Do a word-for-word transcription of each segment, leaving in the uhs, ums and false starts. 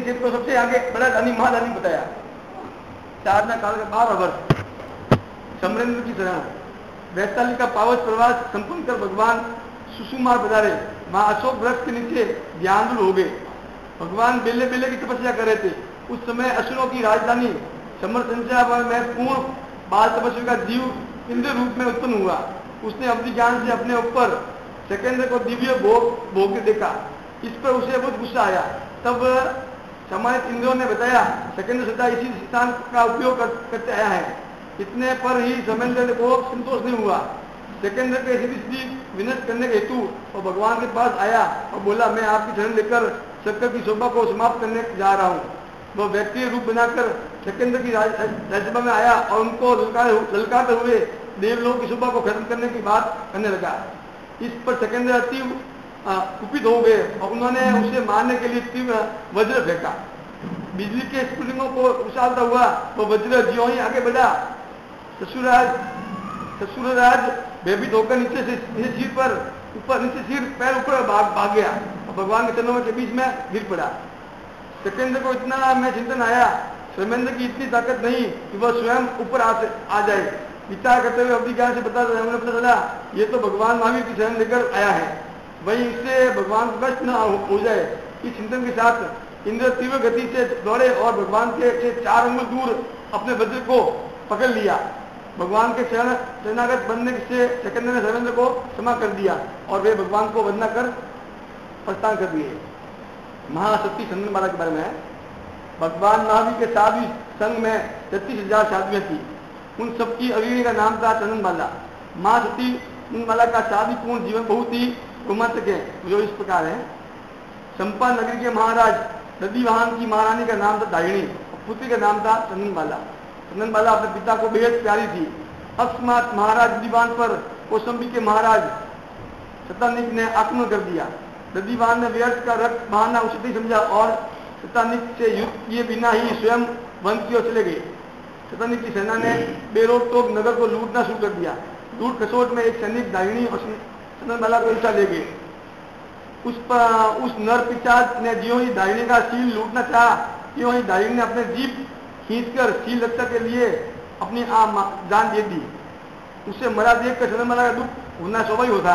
सेठ को सबसे आगे बड़ा दानी महादानी बताया। साधना काल का बारह वर्ष समरेंद्र की तरह वैशाली का पावस प्रवास संपन्न कर भगवान सुषुमार पधारे। वहां अशोक वृक्ष के नीचे ध्यान हो गए। भगवान बेले बेले की तपस्या कर रहे थे। उस समय असुरों की राजधानी समर संख्या में पूर्ण बाल तपस्वी का जीव इंद्र रूप में उत्पन्न हुआ। उसने अवधि ज्ञान से अपने ऊपर सेकेंद्र को दिव्य भोग भोग देखा। इस पर उसे बहुत गुस्सा आया। तब सम्मानित इंद्रों ने बताया सेकेंद्र सदा इसी स्थान का उपयोग कर, करते आया है। इतने पर ही समेंद्र को संतोष नहीं हुआ। सेकेंद्र के स्थिति विनष्ट करने के हेतु और भगवान के पास आया और बोला, मैं आपकी शरण लेकर शक्कर की शोभा को समाप्त करने जा रहा हूँ। वह व्यक्ति रूप बनाकर सेकेंद्र की राज्यसभा में आया और उनको ललकारते हुए देवलोक की शोभा को खत्म करने की बात करने लगा। इस पर सेकेंद्र अति कुपित हो गए और उन्होंने उसे मारने के लिए तीव्र वज्र फेंका। बिजली के स्फुलिंगों को उछालता हुआ वह वज्र ज्यों ही आगे बढ़ा। ससुराज ससुरराज भयभीत होकर नीचे से सिर पर ऊपर नीचे सिर पैर ऊपर भाग भाग गया और भगवान के चरणों के बीच में गिर पड़ा। सेकेंद्र को इतना में चिंतन आया, समेंद्र की इतनी ताकत नहीं कि वह स्वयं ऊपर आ, आ जाए। विचार करते हुए अवधि ज्ञान से पता पता चला ये तो भगवान महावीर की शरण लेकर आया है, वहीं इससे भगवान को कष्ट न हो जाए। इस चिंतन के साथ इंद्र तीव्र गति से दौड़े और भगवान के से चार अंगुल दूर अपने वज्र को पकड़ लिया। भगवान के शरण शरणागत बनने से सेकेंद्र ने समेंद्र को क्षमा कर दिया और वे भगवान को वंदना कर प्रस्थान कर दिए। महाशक्ति चंदनमाला के बारे में भगवान महावीर के साधु संघ में छत्तीस हजार साधुएं थी। उन सबकी अग्रणी का नाम था चंदनमाला। महाशक्ति चंदनमाला का शादीपूर्ण जीवन बहुत ही रोमांचक है, जो इस प्रकार है। चंपा नगरी के महाराज नदीवाहन की महारानी का नाम था दायिणी और पुत्री का नाम था चंदनमाला। चंदनमाला अपने पिता को बेहद प्यारी थी। अकस्मात महाराज नदीवाहन पर कौशंबी के महाराज शतानिक ने आक्रमण कर दिया। नदीवाहन ने व्यर्थ का रक्त बहाना उचित नहीं समझा और शतानिक से युद्ध किए बिना ही स्वयं वन की ओर चले गए। शतानिक की सेना ने बेरोक टोक नगर को लूटना शुरू कर दिया। लूट खसोट में एक सैनिक दायिणी और चंदनमाला को उल्टा ले गए। उस पर उस नर पिशाच ने ज्यों ही दायिणी का शील लूटना चाहा, त्यों ही दायिणी ने अपने जीभ खींचकर शील रक्षा के लिए अपनी जान दे दी। उसे मरा देखकर चंदनमाला का दुख होना स्वाभाविक होता।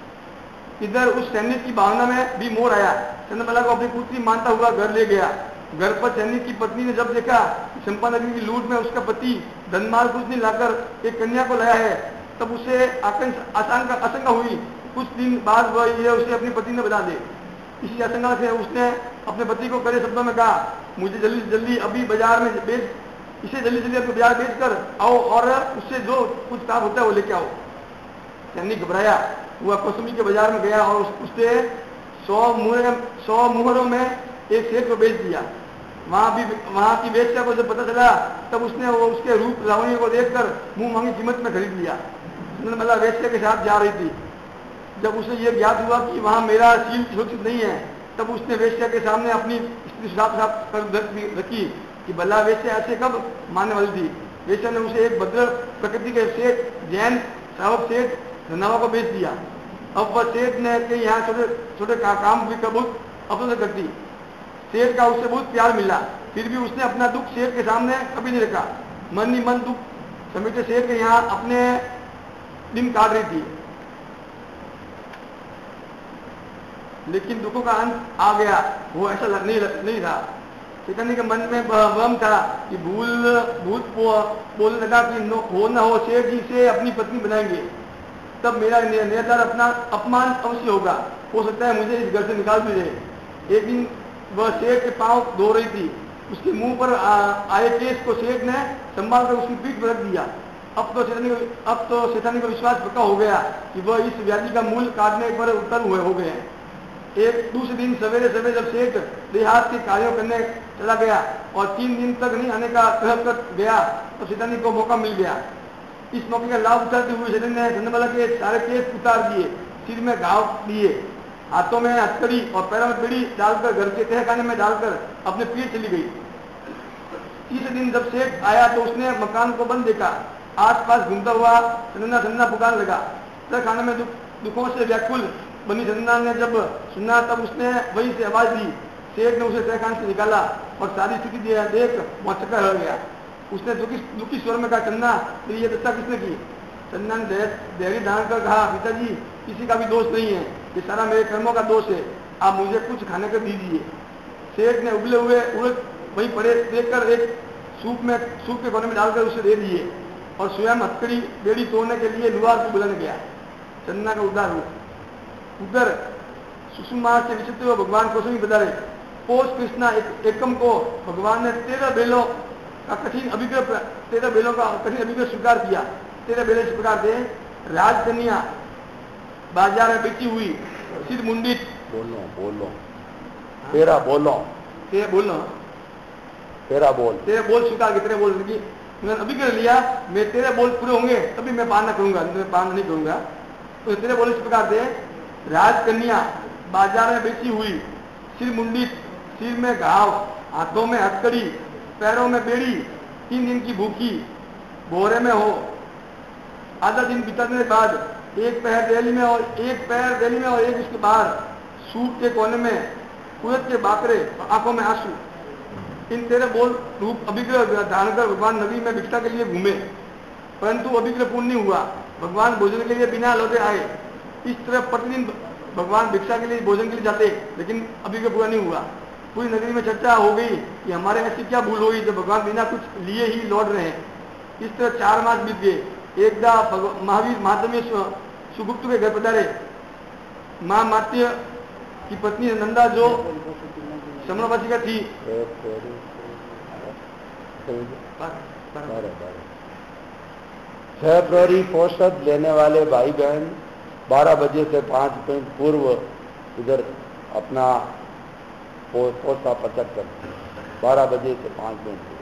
इधर उस सैनिक की भावना में भी मोर आया। चंदनमाला को अपनी पुत्री मानता हुआ घर ले गया। घर पर सैनिक की पत्नी ने जब देखा कि चंपा नगरी की लूट में उसका पति धनमाल कुछ नहीं लाकर एक कन्या को लाया है, तब उसे आशंका आशंका हुई। कुछ दिन बाद वह ये उसे अपनी पत्नी ने बता दे। इसी आशंका से उसने अपने पति को कड़े शब्दों में कहा, मुझे जल्दी से जल्दी अभी बाजार में बेच इसे जल्दी जल्दी अपने बाजार बेच कर आओ और उससे जो कुछ काम होता है वो लेके आओ। सैनिक घबराया हुआ कौशंबी के बाजार में गया और उससे सौ मुहर सौ मुहरों में एक सेठ को बेच दिया। वहां भी वहां की वेश्या को जब पता चला तब उसने वो उसके रूप लावण्य को देखकर मुंह मांगी कीमत में खरीद लिया। चंदनमाला वेश्या के साथ जा रही थी। जब उसे यह ज्ञात हुआ कि वहां मेरा शील सुरक्षित नहीं है, तब उसने वेश्या के सामने अपनी स्त्री साफ साफ कर रखी कि भला वेश्या ऐसे कब मानने वाली थी। वेश्या ने उसे एक भद्र प्रकृति के सेठ जैन श्रावक सेठ धनावा को बेच दिया। अब वह सेठ ने के यहाँ छोटे छोटे का, काम भी बहुत अपने करती। सेठ का उससे बहुत प्यार मिला, फिर भी उसने अपना दुख सेठ के सामने कभी नहीं रखा। मन ही मन दुख समेटे सेठ के यहाँ अपने दिन काट रही थी। लेकिन दुखों का अंत आ गया, वो ऐसा नहीं नहीं था। चैतन्य के मन में वहम था कि भूल भूत बोलने लगा कि हो न हो सेठ जी से अपनी पत्नी बनाएंगे, तब मेरा निर्धार अपना अपमान अवश्य होगा। हो सकता है मुझे इस घर से निकाल भी दे। एक दिन वह सेठ के पांव धो रही थी। उसके मुंह पर आए केस को सेठ ने संभाल कर उसकी पीठ पर रख दिया। अब तो चैतन्य अब तो चैतन्य का विश्वास पक्का हो गया कि वह इस व्याधि का मूल काटने पर उतर हुए हो गए हैं। एक दूसरे दिन सवेरे सवेरे जब सेठ देहात के कार्यों करने चला गया और तीन दिन तक नहीं आने का कह कर गया तो चैतन्य को मौका मिल गया। इस मौके का लाभ उठाते हुए चैतन्य ने चंदनमाला के सारे केस उतार दिए, सिर में घाव दिए, हाथों में हथकड़ी और पैरों में बेड़ी डालकर घर के तहखाने में डालकर अपने पीठ चली गई। तीसरे दिन जब सेठ आया तो उसने मकान को बंद देखा। आस पास घूमता हुआ चंदना चंदना पुकार लगा। तहखाने में दुख, दुखों से व्याकुल बनी चंदना ने जब सुना तब उसने वहीं से आवाज दी, सेठ ने उसे तहखाने से निकाला और सारी स्थिति देख वहां चक्कर हो गया। उसने दुखी दुखी स्वर में कहा, चन्ना मेरी ये दशा किसने की? चन्ना ने धैर्य धारण कर कहा, पिताजी किसी का भी दोष नहीं है, ये सारा मेरे कर्मों का दोष है, आप मुझे कुछ खाने को दीजिए। सेठ ने उबले हुए उड़द वहीं पड़े देखकर एक सूप में सूप के कोने में डालकर उसे दे दिए और स्वयं हथकड़ी बेड़ी तोड़ने के लिए लुहार को बुलाने गया। चन्ना का उदार रूप। उधर सुषुमा से विचित्र हुए भगवान कौशमी बता रहे, पोष कृष्णा एक, एकम को भगवान ने तेरह बेलों का कठिन अभिग्रह तेरह बेलों का कठिन अभिग्रह स्वीकार किया। तेरह बेले इस प्रकार थे, राजकन्या बाजार में बेची हुई, सिर मुंडित, बोलो बोलो तेरा बोलो तेरे बोलो तेरा बोल तेरे बोल स्वीकार के तेरे बोल की मैंने अभिग्रह लिया, मैं तेरे बोल पूरे होंगे तभी मैं पान न करूंगा, मैं पान नहीं करूंगा। तो तेरे बोल इस प्रकार थे, राजकन्या बाजार में बेची हुई, सिर मुंडित, सिर में घाव, हाथों में हथकड़ी, पैरों में बेड़ी, तीन दिन की भूखी, बोरे में हो। आधा दिन बीतने के बाद एक पैर दिल्ली में और एक पैर दिल्ली में और एक उसके बाहर सूट के कोने में कुएत के बाकरे, आंखों में आंसू। इन तेरे बोल रूप अभिग्रह धारण कर भगवान नदी में भिक्षा के लिए घूमे, परंतु अभिग्रह पूर्ण नहीं हुआ। भगवान भोजन के लिए बिना लौटे आए। इस तरह प्रतिदिन भगवान भिक्षा के लिए भोजन के लिए जाते, लेकिन अभिग्रह पूरा नहीं हुआ। पूरी नगरी में चर्चा हो गई कि हमारे ऐसी क्या भूल हुई जो भगवान बिना कुछ लिए ही लौट रहे हैं। इस तरह चार मास बीत गए। एकदा महावीर महात्म्य सुगुप्त के घर पधारे। माँ मात्य की पत्नी नंदा जो समरवासी का थी, छह प्रहरी औषध लेने वाले भाई बहन बारह बजे से पांच मिनट पूर्व इधर अपना पोसा पचक करते, बारह बजे से पांच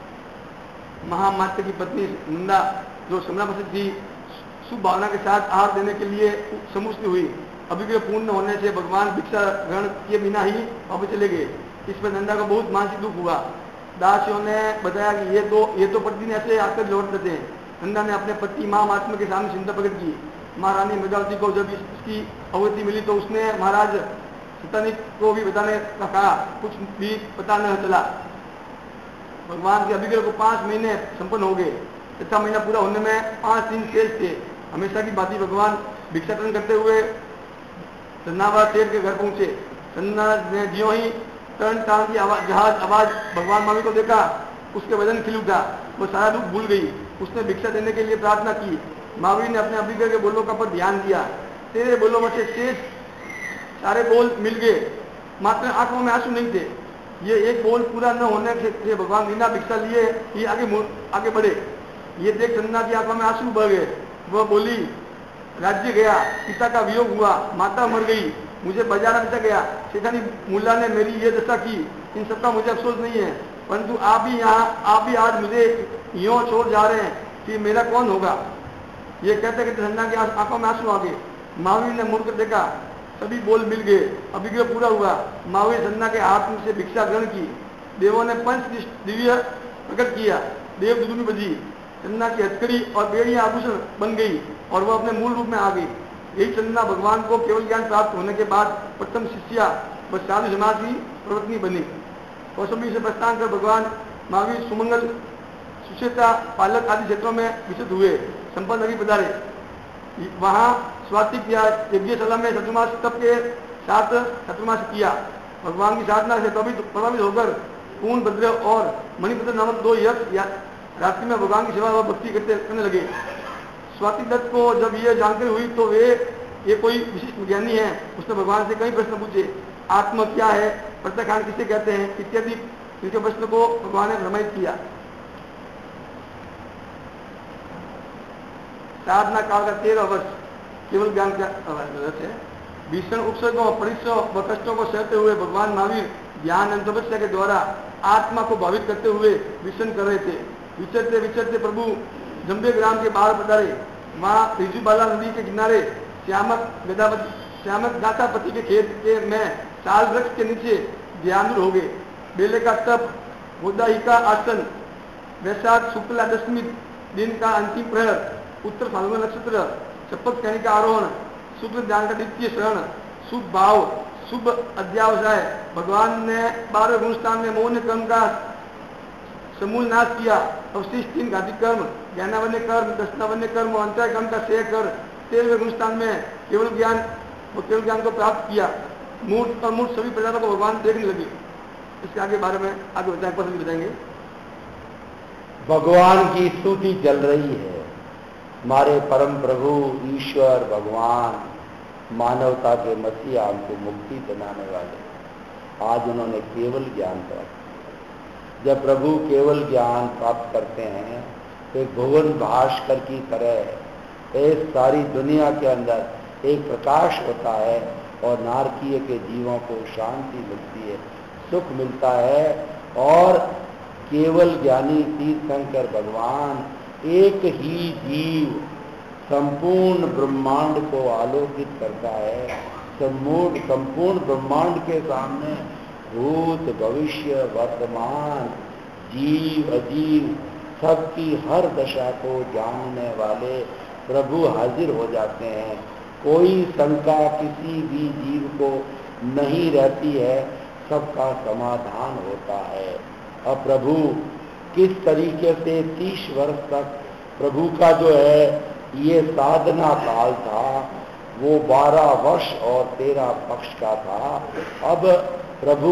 मिनट। महामात्य की पत्नी नंदा जो समरावती थी, शुभ भावना के साथ आहार देने के लिए समुष्ट हुई। अभिग्रह पूर्ण होने से भगवान भिक्षा ग्रहण किए बिना ही वापस चले गए। इस पर नंदा को बहुत मानसिक दुख हुआ। दासियों ने बताया कि ये तो ये तो प्रतिदिन ऐसे आकर लौट देते हैं। नंदा ने अपने पति महात्मा के सामने चिंता प्रकट की। महारानी मृगावती को जब इसकी अवगति मिली तो उसने महाराज सतानिक को भी बताने का कहा, कुछ भी पता न चला। भगवान के अभिग्रह को पांच महीने संपन्न हो गए। छठा महीना पूरा होने में पांच दिन शेष थे। हमेशा की बात भगवान भिक्षाटन करते हुए सन्नावा शेर के घर पहुंचे। सन्ना ने ज्यों ही टर्न टांग की आवाज जहाज आवाज भगवान मामी को देखा, उसके वजन खिल उठा, वो सारा दुख भूल गई। उसने भिक्षा देने के लिए प्रार्थना की। मावी ने अपने अभिग्रह के बोलों का पर ध्यान दिया। तेरे बोलों में से शेष सारे बोल मिल गए, मात्र आंखों में आंसू नहीं थे। ये एक बोल पूरा न होने से भगवान बिना भिक्षा लिए ही आगे आगे बढ़े। ये देख सन्ना की आंखों में आंसू बह गए। वह बोली, राज्य गया, पिता का वियोग हुआ, माता मर गई, मुझे बाजार बेचा गया, शेखानी मुल्ला ने मेरी ये दशा की। इन सबका मुझे अफसोस नहीं है, परंतु आप भी यहाँ आप भी आज मुझे यूं छोड़ जा रहे हैं, कि मेरा कौन होगा। ये कहते कहते सन्ना की आंखों में आंसू आ गए। महावीर ने मुड़कर देखा, सभी बोल मिल गए, अभिग्रह पूरा हुआ। महावीर सन्ना के हाथ में से भिक्षा ग्रहण की। देवों ने पंच दिव्य प्रकट किया। देव दुदुनी बजी। सन्ना की हथकड़ी और बेड़ियां आभूषण बन गई और वह अपने मूल रूप में आ गई। यही चंदा भगवान को केवल ज्ञान प्राप्त होने के बाद प्रथम शिष्या व साधु समाज की प्रवर्तनी बनी। कौशंबी से प्रस्थान कर भगवान महावीर सुमंगल, सुचेता, पालक आदि क्षेत्रों में विचलित हुए। संपन्न नगरी पधारे। वहां स्वातिक या यज्ञशाला में चतुर्मास तप के साथ चतुर्मास किया। भगवान की साधना से प्रभावित होकर पूर्ण भद्र और मणिभद्र नामक दो यक्ष या रात्रि में भगवान की सेवा व भक्ति करते करने लगे। स्वाति दत्त को जब ये जानकारी हुई तो वे ये कोई विशिष्ट ज्ञानी है। उसने भगवान से कई प्रश्न पूछे। आत्मा क्या है, प्रत्याख्यान किसे कहते हैं, इत्यादि इनके प्रश्न को भगवान ने भ्रमित किया। साधना काल का तेरह वर्ष केवल ज्ञान का वर्ष है। भीषण उपसर्गों, परिश्रम व कष्टों को सहते हुए भगवान महावीर ज्ञान एवं तपस्या के द्वारा आत्मा को भावित करते हुए विचरण कर रहे थे। विचरते विचरते प्रभु जम्बे ग्राम के बाहर पधारे। वहां रिजुबाला नदी के किनारे श्यामक गदापति श्यामक गाथापति के खेत के में साल वृक्ष के नीचे ध्यान हो गए। बेले का तप, गोदाही का आसन, वैशाख शुक्ला दशमी दिन का अंतिम प्रहर, उत्तर फाल्गुन नक्षत्र, शपथ कहने का आरोहण, शुक्ल ध्यान का द्वितीय शरण, शुभ भाव, शुभ अध्यावसाय। भगवान ने बारह गुण स्थान में मौन कर्म का समूल नाश किया। अवशिष्ट तीन घातिक कर्म, ज्ञानावन्य कर्म, दर्शनावन्य कर्म और अंतराय कर्म का शेष कर तेरहवें गुण स्थान में केवल ज्ञान और केवल ज्ञान को प्राप्त किया। मूर्त और मूर्त सभी प्रजातों को भगवान देखने लगे। इसके आगे बारे में आगे बताएंगे, पसंद बताएंगे। भगवान की स्तुति चल रही है। हमारे परम प्रभु ईश्वर भगवान मानवता के मसीहा, हमको मुक्ति दिलाने वाले, आज उन्होंने केवल ज्ञान प्राप्त। जब प्रभु केवल ज्ञान प्राप्त करते हैं तो एक भुवन भास्कर की तरह इस सारी दुनिया के अंदर एक प्रकाश होता है और नारकीय के जीवों को शांति मिलती है, सुख मिलता है। और केवल ज्ञानी तीर्थंकर भगवान एक ही जीव संपूर्ण ब्रह्मांड को आलोकित करता है। सम्पूर्ण संपूर्ण ब्रह्मांड के सामने भूत भविष्य वर्तमान जीव अजीव सबकी हर दशा को जानने वाले प्रभु हाजिर हो जाते हैं। कोई शंका किसी भी जीव को नहीं रहती है, सबका समाधान होता है। अब प्रभु किस तरीके से तीस वर्ष तक प्रभु का जो है ये साधना काल था, वो बारह वर्ष और तेरह पक्ष का था। अब प्रभु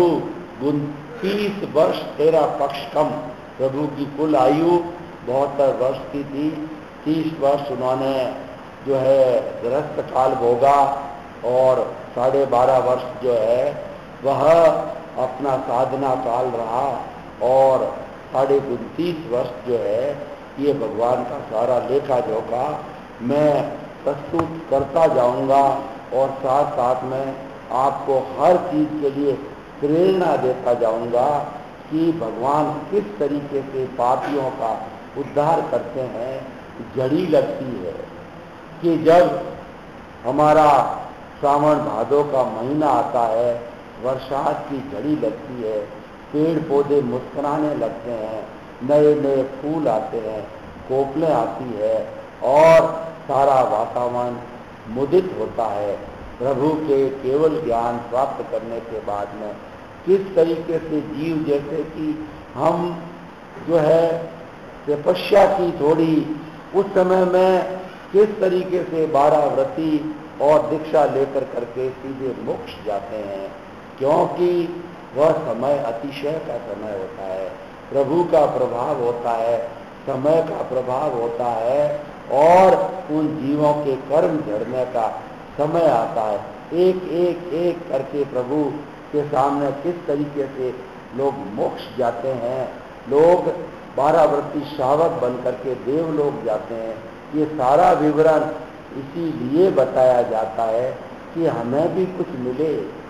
तीस वर्ष तेरह पक्ष कम, प्रभु की कुल आयु बहत्तर वर्ष की थी। तीस वर्ष उन्होंने जो है गृहस्थ काल भोगा और साढ़े बारह वर्ष जो है वह अपना साधना काल रहा और साढ़े उनतीस वर्ष जो है ये भगवान का सारा लेखा जोखा मैं प्रस्तुत करता जाऊंगा और साथ साथ में आपको हर चीज के लिए प्रेरणा देता जाऊंगा कि भगवान किस तरीके से पापियों का उद्धार करते हैं। जड़ी लगती है कि जब हमारा सावन भादों का महीना आता है, बरसात की झड़ी लगती है, पेड़ पौधे मुस्कुराने लगते हैं, नए नए फूल आते हैं, कोपलें आती है और सारा वातावरण मुदित होता है। प्रभु के केवल ज्ञान प्राप्त करने के बाद में किस तरीके से जीव, जैसे कि हम जो है तपस्या की थोड़ी उस समय में किस तरीके से बारह व्रती और दीक्षा लेकर करके सीधे मोक्ष जाते हैं, क्योंकि वह समय अतिशय का समय होता है, प्रभु का प्रभाव होता है, समय का प्रभाव होता है और उन जीवों के कर्म झड़ने का समय आता है। एक एक एक करके प्रभु के सामने किस तरीके से लोग मोक्ष जाते हैं, लोग बारह व्रती शावक बन करके देवलोक जाते हैं। ये सारा विवरण इसीलिए बताया जाता है कि हमें भी कुछ मिले,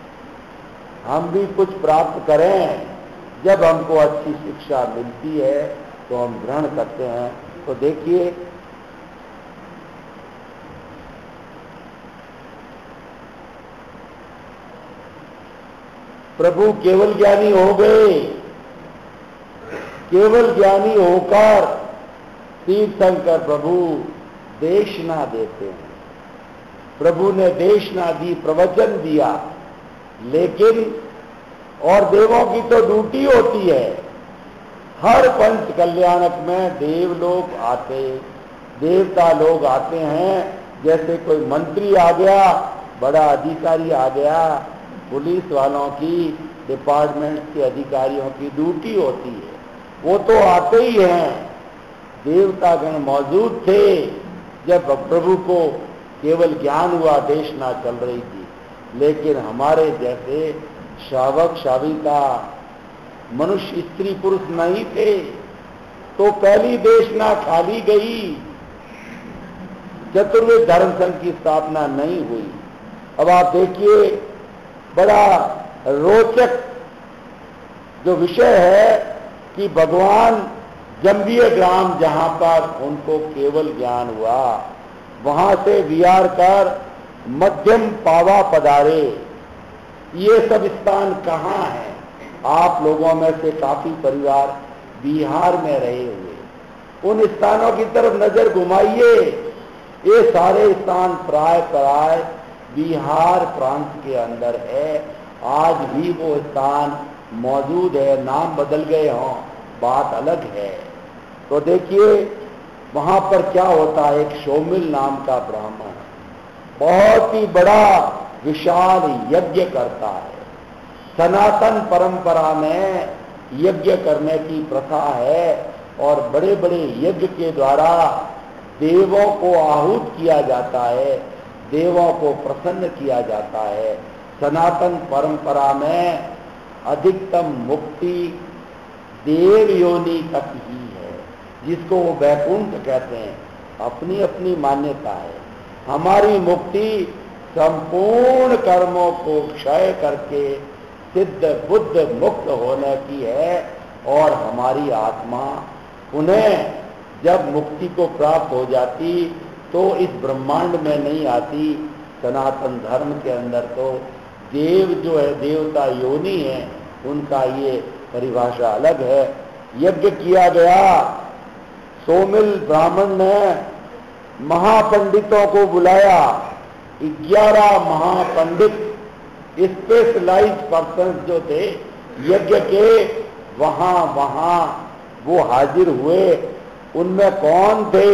हम भी कुछ प्राप्त करें। जब हमको अच्छी शिक्षा मिलती है तो हम ग्रहण करते हैं। तो देखिए प्रभु केवल ज्ञानी हो गए, केवल ज्ञानी होकर तीर्थंकर प्रभु देशना देते हैं। प्रभु ने देशना दी, प्रवचन दिया, लेकिन और देवों की तो ड्यूटी होती है। हर पंच कल्याणक में देव लोग आते, देवता लोग आते हैं। जैसे कोई मंत्री आ गया, बड़ा अधिकारी आ गया, पुलिस वालों की, डिपार्टमेंट के अधिकारियों की ड्यूटी होती है, वो तो आते ही हैं। देवतागण मौजूद थे जब प्रभु को केवल ज्ञान हुआ, देशना चल रही थी। लेकिन हमारे जैसे शावक शाविका मनुष्य स्त्री पुरुष नहीं थे, तो पहली देशना खाली गई, चतुर्वेद धर्म संघ की स्थापना नहीं हुई। अब आप देखिए बड़ा रोचक जो विषय है कि भगवान जम्बीय ग्राम जहां पर उनको केवल ज्ञान हुआ, वहां से विहार कर मध्यम पावा पधारे। ये सब स्थान कहाँ है? आप लोगों में से काफी परिवार बिहार में रहे हुए, उन स्थानों की तरफ नजर घुमाइए। ये सारे स्थान प्राय प्राय बिहार प्रांत के अंदर है। आज भी वो स्थान मौजूद है, नाम बदल गए हों, बात अलग है। तो देखिए वहां पर क्या होता है, एक शोमिल नाम का ब्राह्मण बहुत ही बड़ा विशाल यज्ञ करता है। सनातन परंपरा में यज्ञ करने की प्रथा है और बड़े बड़े यज्ञ के द्वारा देवों को आहूत किया जाता है, देवों को प्रसन्न किया जाता है। सनातन परंपरा में अधिकतम मुक्ति देव योनि तक ही है, जिसको वो वैकुंठ कहते हैं। अपनी अपनी मान्यता है। हमारी मुक्ति संपूर्ण कर्मों को क्षय करके सिद्ध बुद्ध मुक्त होने की है और हमारी आत्मा उन्हें जब मुक्ति को प्राप्त हो जाती तो इस ब्रह्मांड में नहीं आती। सनातन धर्म के अंदर तो देव जो है, देवता योनि है, उनका ये परिभाषा अलग है। यज्ञ किया गया, सोमिल ब्राह्मण ने महापंडितों को बुलाया। ग्यारह महापंडित स्पेशलाइज पर्सन जो थे यज्ञ के, वहां वहां वो हाजिर हुए। उनमें कौन थे?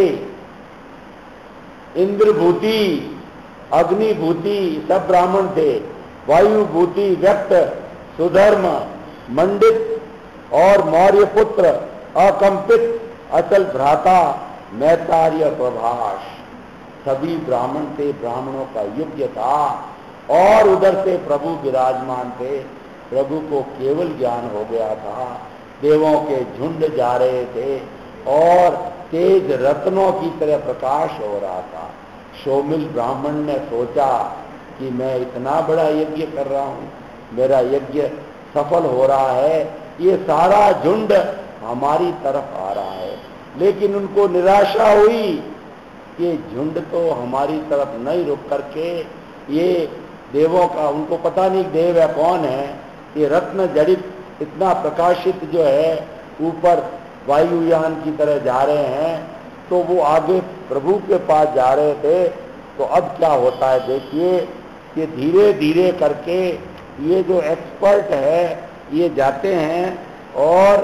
इंद्रभूति, अग्निभूति सब ब्राह्मण थे। वायुभूति व्यक्त, सुधर्म, मंडित और मौर्य पुत्र, अकंपित, अचल भ्राता, मैतार्य प्रभाष, सभी ब्राह्मण थे। ब्राह्मणों का यज्ञ था और उधर से प्रभु विराजमान थे। प्रभु को केवल ज्ञान हो गया था। देवों के झुंड जा रहे थे और तेज रत्नों की तरह प्रकाश हो रहा था। शोमिल ब्राह्मण ने सोचा कि मैं इतना बड़ा यज्ञ कर रहा हूं, मेरा यज्ञ सफल हो रहा है, ये सारा झुंड हमारी तरफ आ रहा है। लेकिन उनको निराशा हुई कि झुंड तो हमारी तरफ नहीं रुक करके ये देवों का, उनको पता नहीं देव है कौन है, ये रत्न जड़ित इतना प्रकाशित जो है ऊपर वायुयान की तरह जा रहे हैं। तो वो आगे प्रभु के पास जा रहे थे। तो अब क्या होता है देखिए कि धीरे धीरे करके ये जो एक्सपर्ट है ये जाते हैं और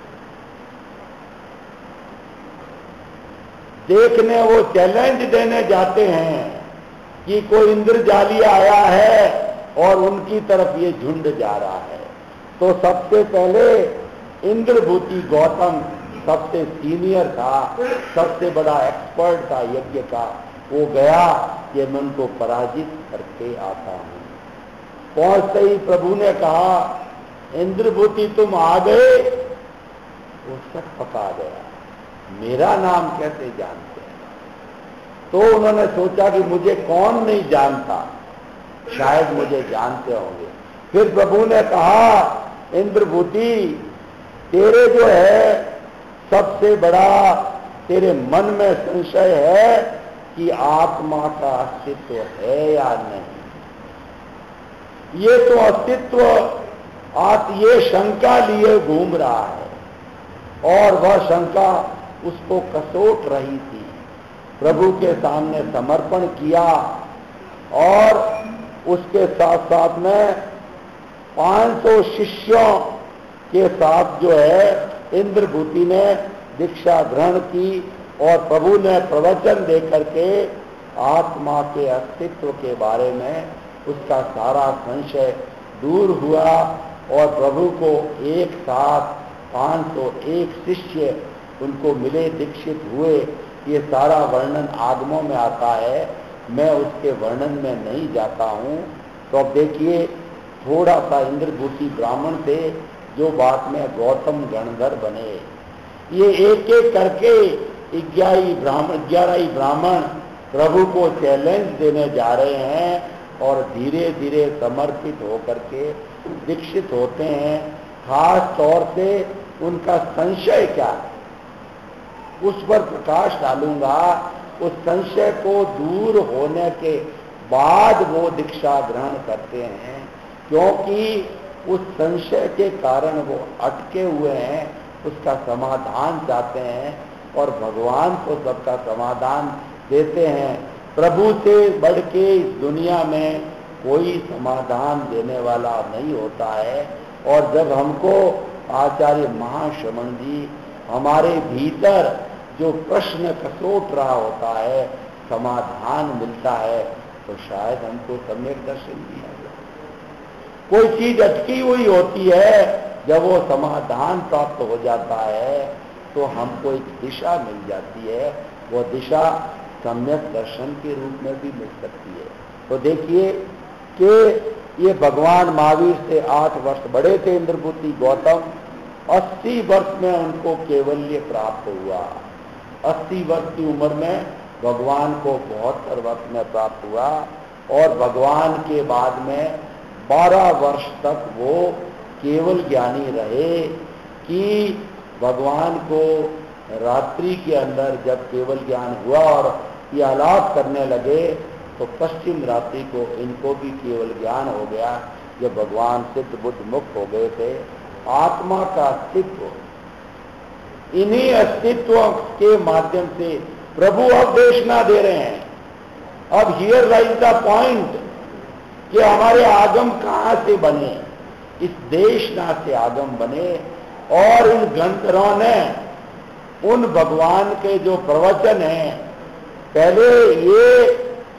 देखने, वो चैलेंज देने जाते हैं कि कोई इंद्रजाली आया है और उनकी तरफ ये झुंड जा रहा है। तो सबसे पहले इंद्रभूति गौतम सबसे सीनियर था, सबसे बड़ा एक्सपर्ट था यज्ञ का, वो गया कि मैं उनको पराजित करके आता हूं। पहुंचते ही प्रभु ने कहा, इंद्रभूति तुम आ गए? वो सब पका गया, मेरा नाम कैसे जानते हैं? तो उन्होंने सोचा कि मुझे कौन नहीं जानता, शायद मुझे जानते होंगे। फिर प्रभु ने कहा, इंद्रभूति तेरे जो है सबसे बड़ा तेरे मन में संशय है कि आत्मा का अस्तित्व है या नहीं। ये तो अस्तित्व आप ये शंका लिए घूम रहा है और वह शंका उसको कसोट रही थी। प्रभु के सामने समर्पण किया और उसके साथ साथ में पाँच सौ शिष्यों के साथ जो है इंद्रभूति ने दीक्षा ग्रहण की और प्रभु ने प्रवचन देकर के आत्मा के अस्तित्व के बारे में उसका सारा संशय दूर हुआ और प्रभु को एक साथ पाँच सौ एक शिष्य उनको मिले, दीक्षित हुए। ये सारा वर्णन आगमों में आता है, मैं उसके वर्णन में नहीं जाता हूँ। तो अब देखिए, थोड़ा सा इंद्रभूति ब्राह्मण थे जो बाद में गौतम गणधर बने। ये एक एक करके ग्यारह ब्राह्मण ग्यारह ब्राह्मण प्रभु को चैलेंज देने जा रहे हैं और धीरे धीरे समर्पित होकर के दीक्षित होते हैं। खास तौर से उनका संशय क्या है उस पर प्रकाश डालूंगा। उस संशय को दूर होने के बाद वो दीक्षा ग्रहण करते हैं, क्योंकि उस संशय के कारण वो अटके हुए हैं, उसका समाधान चाहते हैं और भगवान को सबका समाधान देते हैं। प्रभु से बढ़ के इस दुनिया में कोई समाधान देने वाला नहीं होता है। और जब हमको आचार्य महाश्रमण जी हमारे भीतर जो प्रश्न कसोट रहा होता है, समाधान मिलता है, तो शायद हमको सम्यक दर्शन दिया जाए। कोई चीज अटकी हुई होती है, जब वो समाधान प्राप्त हो जाता है तो हमको एक दिशा मिल जाती है। वो दिशा सम्यक दर्शन के रूप में भी मिल सकती है। तो देखिए कि ये भगवान महावीर से आठ वर्ष बड़े थे इंद्रपुत्री गौतम। अस्सी वर्ष में उनको केवल्य प्राप्त हुआ। अस्सी वर्ष की उम्र में भगवान को बहत्तर वर्ष में प्राप्त हुआ। और भगवान के बाद में बारह वर्ष तक वो केवल ज्ञानी रहे कि भगवान को रात्रि के अंदर जब केवल ज्ञान हुआ और ये आलाप करने लगे तो पश्चिम रात्रि को इनको भी केवल ज्ञान हो गया। जब भगवान सिद्ध बुद्ध मुक्त हो गए थे, आत्मा का अस्तित्व, इन्हीं अस्तित्व के माध्यम से प्रभु अब देशना दे रहे हैं। अब हियर लाइज द पॉइंट कि हमारे आगम कहां से बने, इस देशना से आगम बने। और इन ग्रंथरों ने उन भगवान के जो प्रवचन हैं, पहले ये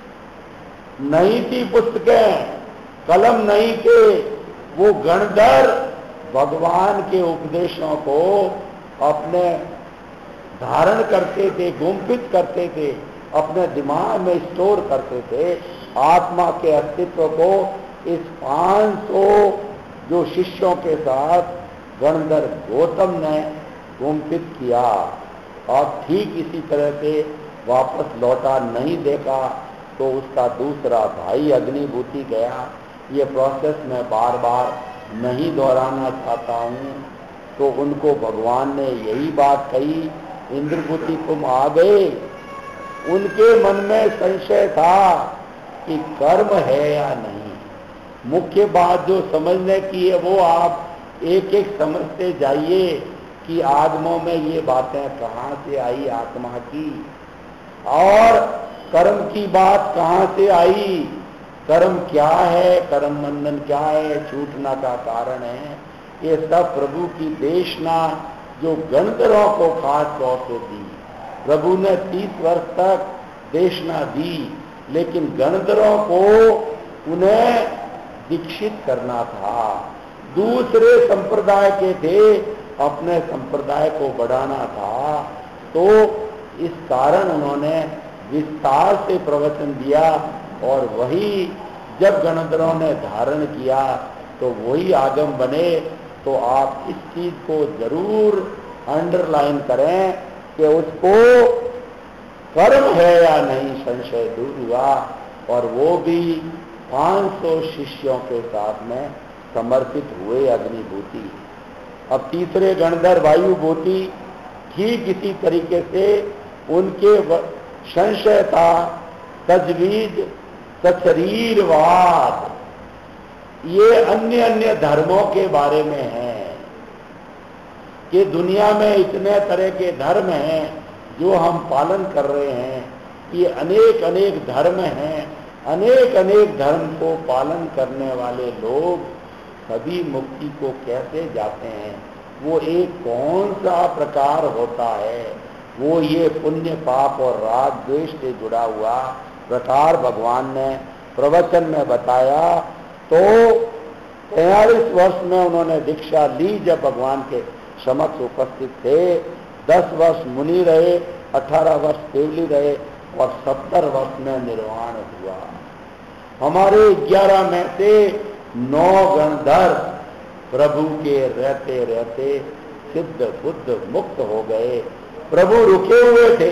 नहीं थी पुस्तकें, कलम नहीं थे, वो गणधर भगवान के उपदेशों को अपने धारण करते थे, गुम्फित करते थे, अपने दिमाग में स्टोर करते थे। आत्मा के अस्तित्व को इस पांच सौ जो शिष्यों के साथ गणधर गौतम ने गुम्फित किया। और ठीक इसी तरह से वापस लौटा नहीं देखा तो उसका दूसरा भाई अग्निभूति गया। ये प्रोसेस मैं बार बार नहीं दोहराना चाहता हूँ। तो उनको भगवान ने यही बात कही, इंद्रभूति तुम आ गए। उनके मन में संशय था कि कर्म है या नहीं। मुख्य बात जो समझने की है वो आप एक एक समझते जाइए कि आगमों में ये बातें कहाँ से आई आत्मा की, और कर्म की बात कहाँ से आई, कर्म क्या है, कर्म बंधन क्या है, छूटना का कारण है। ये सब प्रभु की देशना जो गणधरों को खास तौर से दी। प्रभु ने तीस वर्ष तक देशना दी, लेकिन गणधरों को उन्हें दीक्षित करना था। दूसरे संप्रदाय के थे, अपने संप्रदाय को बढ़ाना था। तो इस कारण उन्होंने विस्तार से प्रवचन दिया। और वही जब गणधरों ने धारण किया तो वही आगम बने। तो आप इस चीज को जरूर अंडरलाइन करें कि उसको कर्म है या नहीं संशय दूर हुआ। और वो भी पांच सौ शिष्यों के साथ में समर्पित हुए अग्निभूति। अब तीसरे गणधर वायुभूति ठीक इसी तरीके से उनके संशय था, तजवीज, सशरीरवाद, ये अन्य अन्य धर्मों के बारे में है कि दुनिया में इतने तरह के धर्म हैं जो हम पालन कर रहे हैं। ये अनेक अनेक धर्म हैं, अनेक अनेक धर्म को पालन करने वाले लोग सभी मुक्ति को कैसे जाते हैं। वो एक कौन सा प्रकार होता है, वो ये पुण्य पाप और राग द्वेष से जुड़ा हुआ प्रकार भगवान ने प्रवचन में बताया। तो तैंतालीस वर्ष में उन्होंने दीक्षा ली जब भगवान के समक्ष उपस्थित थे। दस वर्ष मुनि रहे, अठारह वर्ष केवली रहे और सत्तर वर्ष में निर्वाण हुआ। हमारे ग्यारह में से नौ गणधर प्रभु के रहते रहते सिद्ध बुद्ध मुक्त हो गए। प्रभु रुके हुए थे,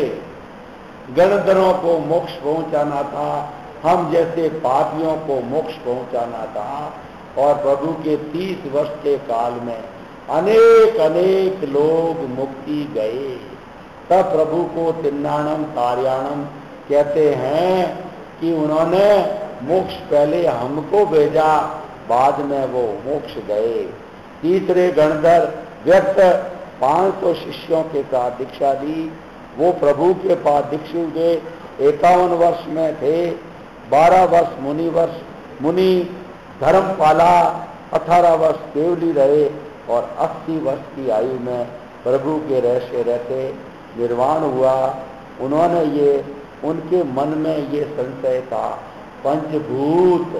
गणधरों को मोक्ष पहुंचाना था, हम जैसे पापियों को मोक्ष पहुंचाना था। और प्रभु के तीस वर्ष के काल में अनेक अनेक लोग मुक्ति गए। तब प्रभु को तिन्नाणम कार्याणम कहते हैं कि उन्होंने मोक्ष पहले हमको भेजा, बाद में वो मोक्ष गए। तीसरे गणधर व्यक्त पांच सौ शिष्यों के साथ दीक्षा दी। वो प्रभु के पास दीक्षित हुए इक्यावन वर्ष में थे, बारह वर्ष मुनि वर्ष मुनि धर्मपाला, अठारह वर्ष केवली रहे और अस्सी वर्ष की आयु में प्रभु के रहते रहते निर्वाण हुआ। उन्होंने ये, उनके मन में ये संशय था, पंचभूत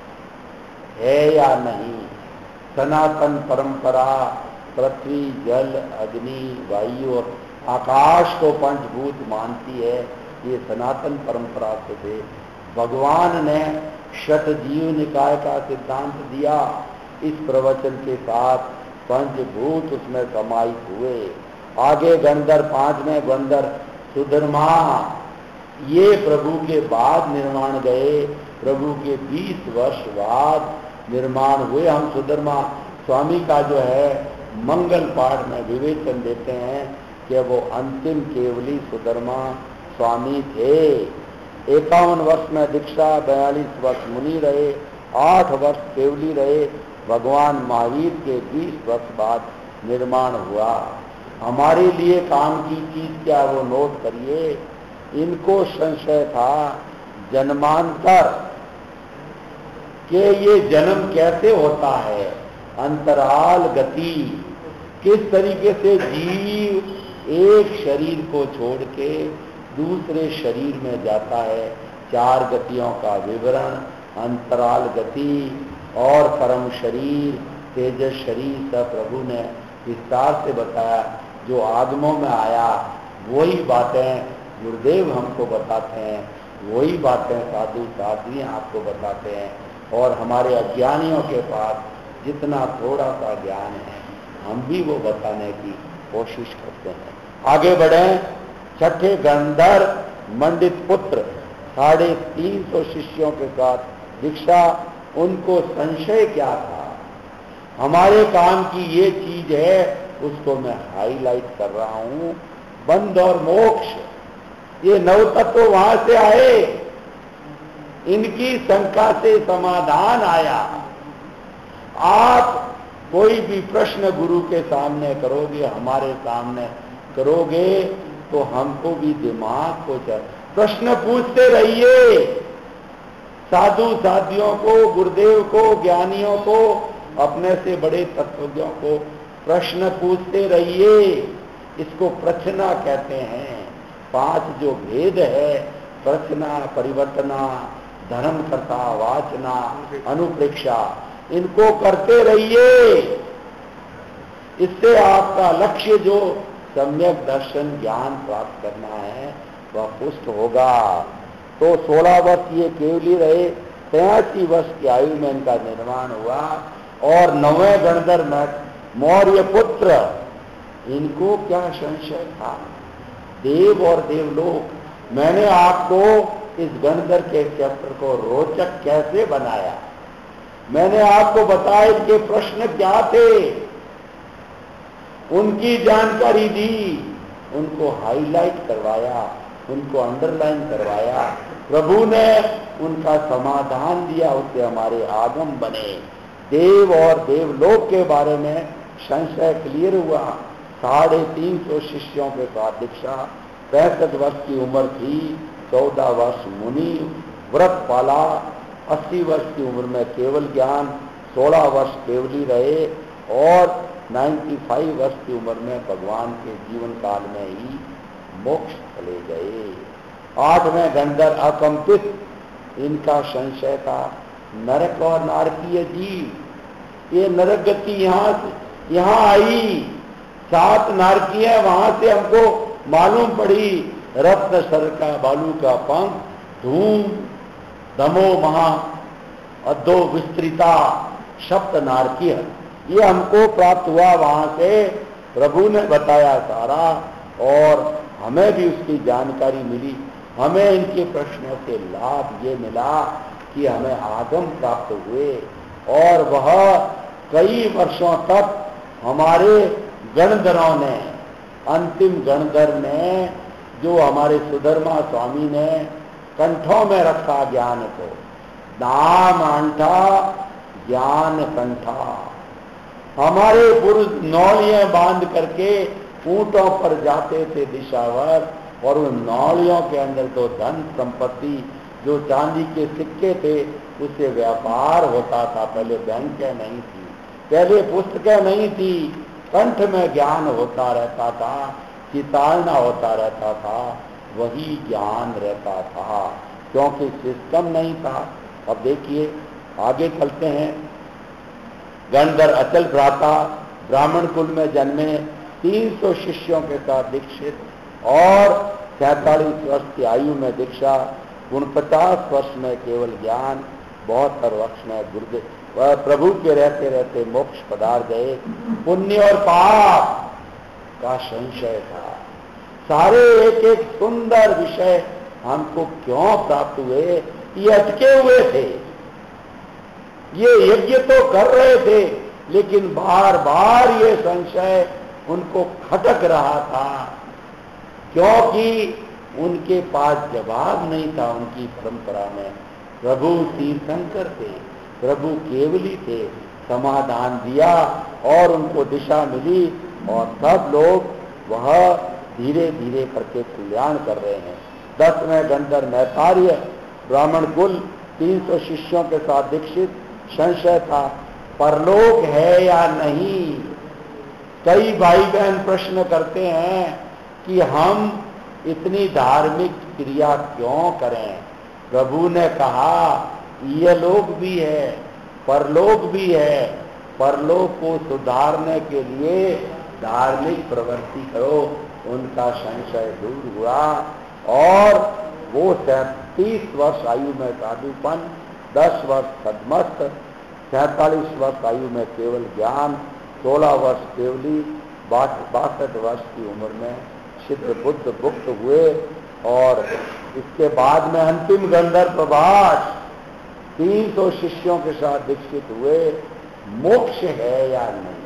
है या नहीं। सनातन परंपरा पृथ्वी, जल, अग्नि, वायु और आकाश को पंचभूत मानती है, ये सनातन परंपरा से थे। भगवान ने शतजीव निकाय का सिद्धांत दिया, इस प्रवचन के साथ पंचभूत उसमें समाहित हुए। आगे गंधर, पांचवें गंधर सुधर्मा, ये प्रभु के बाद निर्माण गए, प्रभु के बीस वर्ष बाद निर्माण हुए। हम सुधर्मा स्वामी का जो है मंगल पाठ में विवेचन देते हैं कि वो अंतिम केवली सुधर्मा स्वामी थे। इक्यावन वर्ष में दीक्षा, बयालीस वर्ष मुनि रहे, आठ वर्ष केवली रहे। भगवान महावीर के बीस वर्ष बाद निर्माण हुआ। हमारे लिए काम की चीज क्या, वो नोट करिए। इनको संशय था जन्मांतर कि ये जन्म कैसे होता है, अंतराल गति, किस तरीके से जीव एक शरीर को छोड़ के दूसरे शरीर में जाता है। चार गतियों का विवरण, अंतराल गति और परम शरीर, तेजस शरीर, सब प्रभु ने विस्तार से बताया। जो आगमों में आया वही बातें गुरुदेव हमको बताते हैं, वही बातें साधु साध्वी आपको बताते हैं। और हमारे अज्ञानियों के पास जितना थोड़ा सा ज्ञान है, हम भी वो बताने की कोशिश करते हैं। आगे बढ़े। छठे गंधर मंडित पुत्र, साढ़े तीन सौ शिष्यों के साथ दीक्षा। उनको संशय क्या था, हमारे काम की ये चीज है, उसको मैं हाईलाइट कर रहा हूं। बंध और मोक्ष, ये नव तत्व वहां से आए, इनकी शंका से समाधान आया। आप कोई भी प्रश्न गुरु के सामने करोगे, हमारे सामने करोगे, तो हमको भी दिमाग को चल प्रश्न पूछते रहिए। साधु साधियों को, गुरुदेव को, ज्ञानियों को, अपने से बड़े तत्वज्ञों को प्रश्न पूछते रहिए। इसको प्रश्ना कहते हैं। पांच जो भेद है, प्रश्ना, परिवर्तना, धर्मकर्ता, वाचना, अनुप्रेक्षा, इनको करते रहिए। इससे आपका लक्ष्य जो सम्यक दर्शन ज्ञान प्राप्त करना है वह पुष्ट होगा। तो सोलह वर्ष ये केवली रहे, तिरासी वर्ष की आयु में इनका निर्माण हुआ। और नवे गणधर में मौर्य पुत्र, इनको क्या संशय था, देव और देवलोक। मैंने आपको इस गणधर के चैप्टर को रोचक कैसे बनाया, मैंने आपको बताया इनके प्रश्न क्या थे, उनकी जानकारी दी, उनको हाईलाइट करवाया, उनको अंडरलाइन करवाया। प्रभु ने उनका समाधान दिया, उससे हमारे आगम बने। देव और देवलोक के बारे में संशय क्लियर हुआ। साढ़े तीन सौ शिष्यों के साथ दीक्षा, पैंसठ वर्ष की उम्र थी, चौदह वर्ष मुनि व्रत पाला, अस्सी वर्ष की उम्र में केवल ज्ञान, सोलह वर्ष केवली रहे और पचानवे वर्ष की उम्र में भगवान के जीवन काल में ही मोक्ष चले गए। आठवें गंधर अकंपित, इनका संशय था नरक और नारकीय जीव, ये नरक गति यहाँ से यहाँ आई, सात नारकीय वहां से हमको मालूम पड़ी। रत्न सर का बालू का पंख, धूम, दमो महा, अधो विस्तृता, सप्त नारकीय, ये हमको प्राप्त हुआ वहां से। प्रभु ने बताया सारा और हमें भी उसकी जानकारी मिली। हमें इनके प्रश्नों से लाभ ये मिला कि हमें आगम प्राप्त हुए और वह कई वर्षों तक हमारे गणधरों ने, अंतिम गणधर ने, जो हमारे सुधर्मा स्वामी ने कंठों में रखा ज्ञान को, नाम अंठा ज्ञान कंठा। हमारे पुरुष नौलियां बांध करके ऊंटों पर जाते थे दिशावर, और उन नालियों के अंदर तो धन संपत्ति, जो चांदी के सिक्के थे, उससे व्यापार होता था। पहले बैंकें नहीं थी, पहले पुस्तकें नहीं थी, कंठ में ज्ञान होता रहता था, चितालना होता रहता था, वही ज्ञान रहता था, क्योंकि सिस्टम नहीं था। अब देखिए आगे चलते हैं। गणधर अचल भ्राता ब्राह्मण कुल में जन्मे, तीन सौ शिष्यों के साथ दीक्षित और सैतालीस वर्ष की आयु में दीक्षा, उनपचास वर्ष में केवल ज्ञान, बहत्तर वर्ष में गुरुदेव वह प्रभु के रहते रहते मोक्ष पधार गए। पुण्य और पाप का संशय था। सारे एक एक सुंदर विषय हमको क्यों प्राप्त हुए, ये अटके हुए थे। ये यज्ञ तो कर रहे थे, लेकिन बार बार ये संशय उनको खटक रहा था, क्योंकि उनके पास जवाब नहीं था। उनकी परंपरा में प्रभु तीर्थंकर थे, प्रभु केवली थे, समाधान दिया और उनको दिशा मिली, और सब लोग वह धीरे धीरे करके कल्याण कर रहे हैं। दसवें गंधर मैतार्य ब्राह्मण कुल, तीन सौ शिष्यों के साथ दीक्षित। संशय था परलोक है या नहीं। कई भाई बहन प्रश्न करते हैं कि हम इतनी धार्मिक क्रिया क्यों करें। प्रभु ने कहा यह लोक भी है, परलोक भी है, परलोक को सुधारने के लिए धार्मिक प्रवृत्ति करो। उनका संशय दूर हुआ और वो सैंतीस वर्ष आयु में साधुपन, दस वर्ष सदमस्त, सैतालीस वर्ष आयु में केवल ज्ञान, सोलह वर्ष केवली, बासठ वर्ष की उम्र में सिद्ध बुद्ध मुक्त हुए। और इसके बाद में अंतिम गंधर्व प्रभास तीन सौ शिष्यों के साथ दीक्षित हुए। मोक्ष है या नहीं,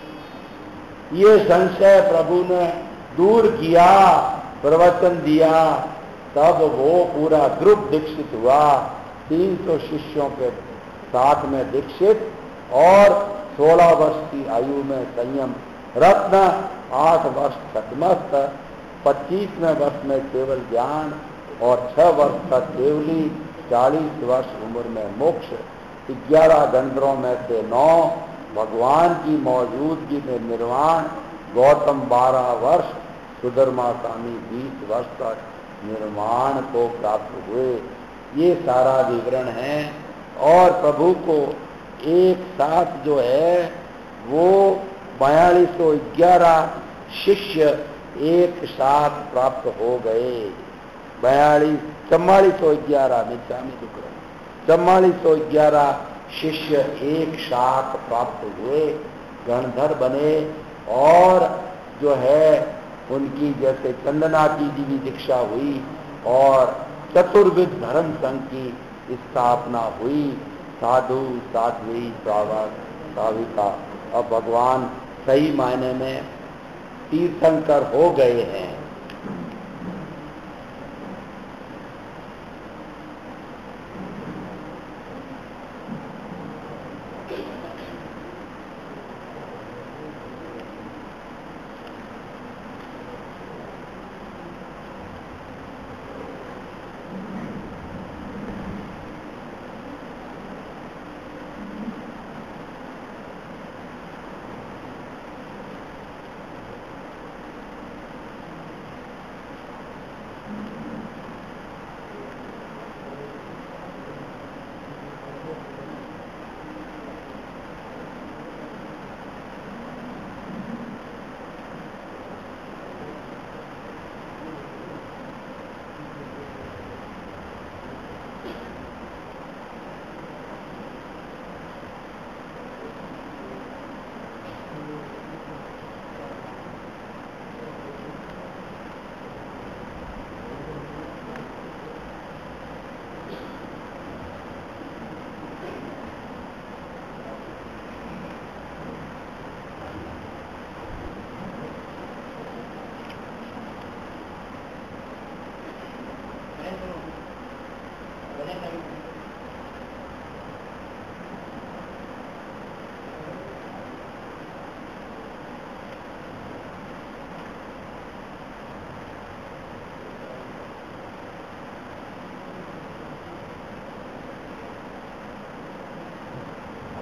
ये संशय प्रभु ने दूर किया, प्रवचन दिया, तब वो पूरा ग्रुप दीक्षित हुआ। तीन सौ शिष्यों के साथ में दीक्षित और सोलह वर्ष की आयु में संयम रत्न, आठ वर्ष सतमस्त, पच्चीसवें वर्ष में केवल ज्ञान और छह वर्ष तक केवली, चालीस वर्ष उम्र में मोक्ष। ग्यारह गंधर्वों में से नौ भगवान की मौजूदगी में निर्वाण, गौतम बारह वर्ष, सुधर्मा स्वामी बीस वर्ष तक निर्वाण को प्राप्त हुए। ये सारा विवरण है। और प्रभु को एक साथ जो है वो बयालीस सौ ग्यारह शिष्य एक साथ प्राप्त हो गए। बयालीस चौवालीस सौ ग्यारह में चौवालीस सौ ग्यारह शिष्य एक साथ प्राप्त हुए, गणधर बने। और जो है उनकी जैसे चंदना की जी की दीक्षा हुई और चतुर्विध धर्म संघ की स्थापना हुई। साधु साध्वी श्रावक साविका अब भगवान सही मायने में तीर्थंकर हो गए हैं।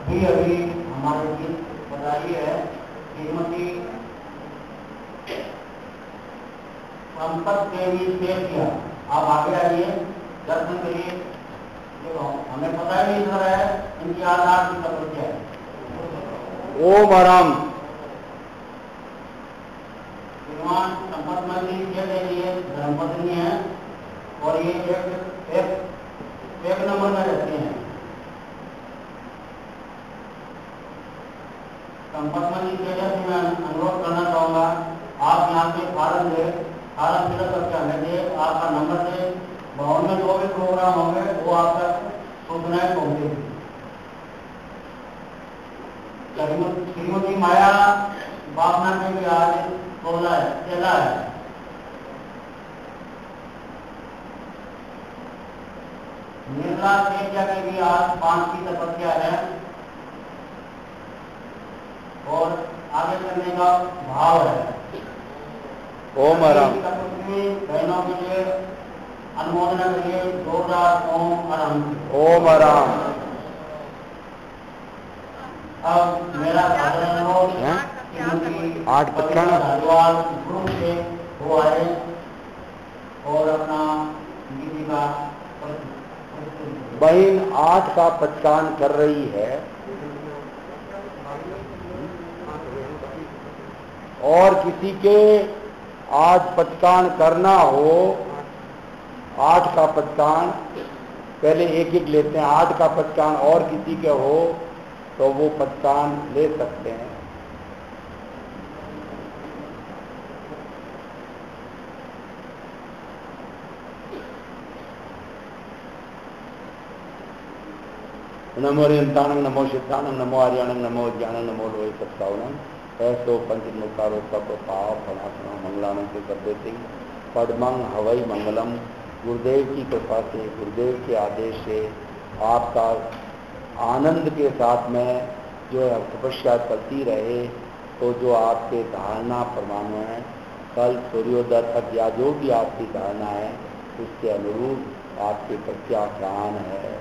अभी अभी हमारे बीच बताई है श्रीमती संपत देवी सेठिया। आप आगे आइए, दर्शन करिए। देखो हमें पता ही नहीं चल रहा है इनकी आधार की तपस्या है। ओम आराम। श्रीमान संपत मंदिर के लिए धर्मपत्नी है और ये एक एक एक नंबर में रहते हैं। संपत मंदिर के लिए मैं अनुरोध करना चाहूंगा, आप यहाँ पे फार्म दे फार्म फिलअप करके हमें दे, आपका नंबर दे, भवन में जो भी प्रोग्राम होंगे वो आप तक सूचनाएं पहुंचेगी। श्रीमती माया बापना के भी आज सोलह है चेला है। निर्मला सेठिया के भी आज पांच की तपस्या है और आगे करने का भाव है। ओम आराम। बहनों के लिए अनुमोदना के लिए जोरदार ओम आराम। ओम आराम। अब मेरा अनुरोध आठ पचकान ग्रुप से वो आए और अपना गीति का बहन आठ का पचकान कर रही है और किसी के आज पचकान करना हो, आठ का पचकान पहले एक एक लेते हैं, आठ का पचकान और किसी के हो तो वो पचकान ले सकते हैं। नमो रियंताणं नमो सिद्धाणं नमो आर्याणं नमो ज्ञानं नमो लोहे सत्सावनम ऐसो पंचमुखारो सब पाव फणासना मंगलानंद से कर देते पद्मंग हवई मंगलम। गुरुदेव की कृपा से, गुरुदेव के आदेश से आपका आनंद के साथ में जो है तपस्या चलती रहे, तो जो आपके धारणा परमाणु है कल सूर्योदय तक या जो भी आपकी धारणा है उसके अनुरूप आपके प्रत्याख्यान है।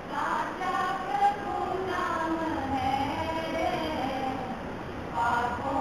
Thank you.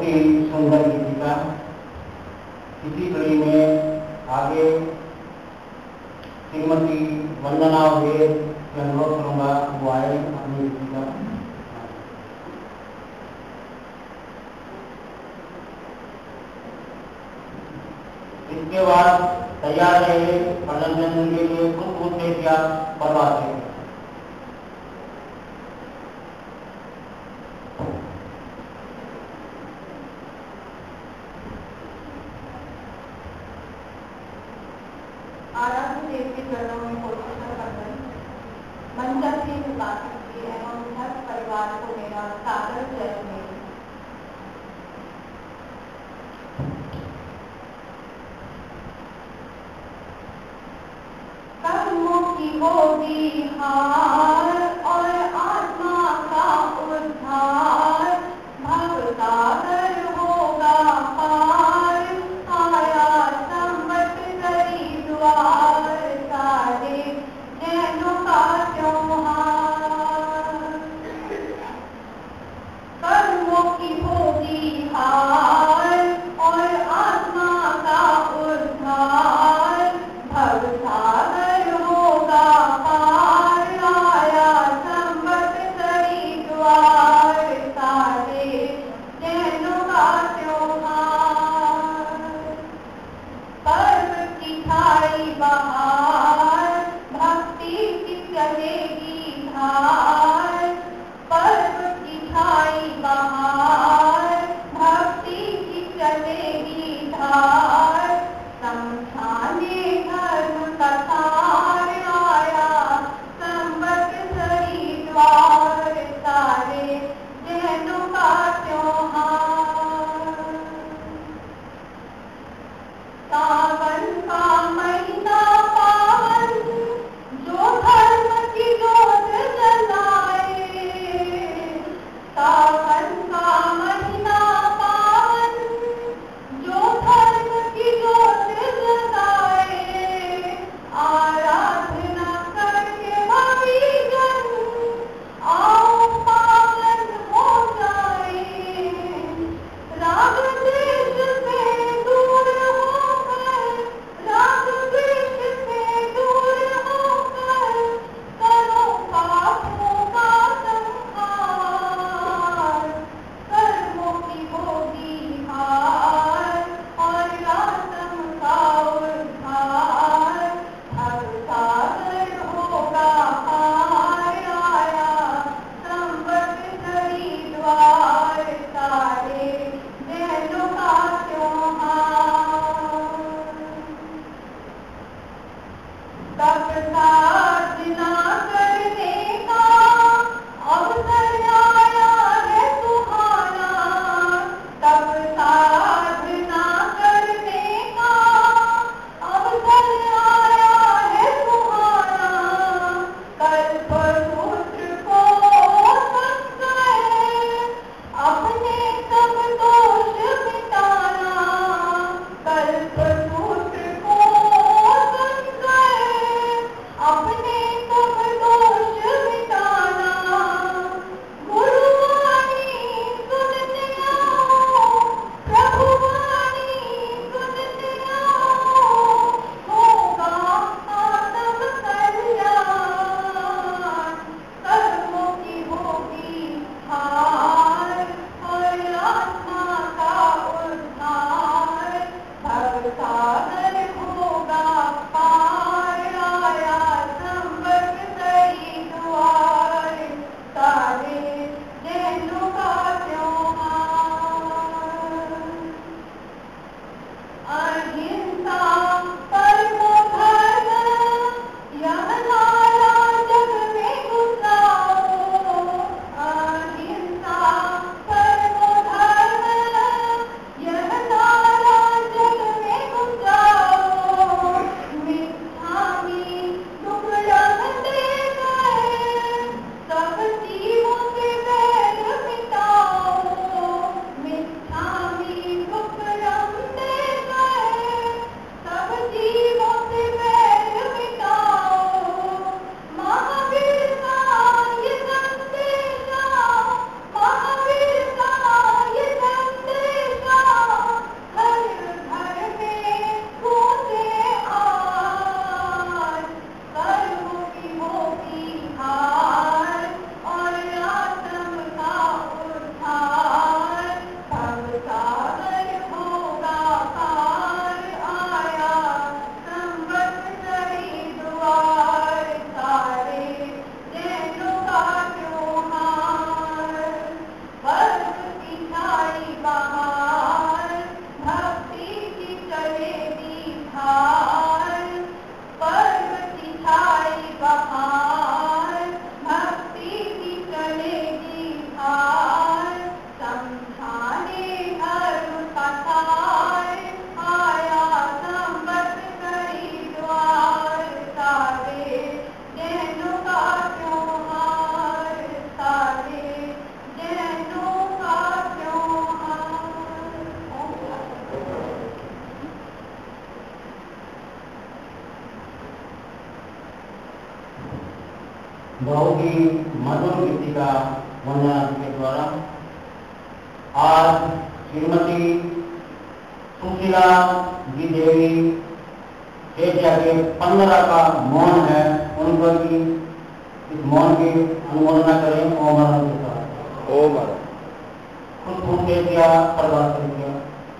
ही सुंदर गीतिका। इसी कड़ी में आगे श्रीमती वंदना वेद के अनुरोध करूंगा वो आए अपनी गीतिका। इसके बाद तैयार रहे प्रदर्शन के लिए कुछ उद्देश्य या परवाह। आराध्य देव के चरणों में कोशिश कर मंचन की विकास एवं हर परिवार को मेरा सादर जय मेरी। कर्मों की होगी हार और आत्मा का उद्धार, भव सागर होगा पार, आया संवत गरी द्वार, सारे जैनों का त्योहार। कर्मों की होगी हार और आत्मा का उद्धार, भव सागर होगा पार, आया संवत गरी द्वार, सारे जैनों का त्योहार। पर्व की छाई बहार, भक्ति की चलेगी धार, पर्व की छाई बहार, भक्ति की चलेगी धार, समझाने धर्म का सार, आया संवत सरी द्वार, सारे जैनों का त्योहार। सावन का महीना पावन, जो धर्म की जोत जलाए, सावन का महीना पावन, जो धर्म की जोत जलाए, आराधना करके भक्तजन आओ पावन हो जाए, राग द्वेष से दूर होकर, राग द्वेष से दूर होकर, करो पापों का संहार। कर्मों की होगी हार और आत्म का उद्धार, भव सागर होगा पार, आया संवत सरी द्वार, सारे जैनों का त्योहार। तब साधना करने का अवसर आया है सुहाना, तब साधना करने का अवसर आया है सुहाना, कल्पसूत्र को समझाए, अपने सब दोष मिटाना, कल्पसूत्र को समझाए, अपने बहुत ही मधुर गीति का वंदना के द्वारा आज श्रीमती सुशीला जी देवी एशिया के पंद्रह का मौन है, उन पर भी इस मौन की अनुमोदना करें। ओम ओम खुद खुद एशिया प्रवास किया।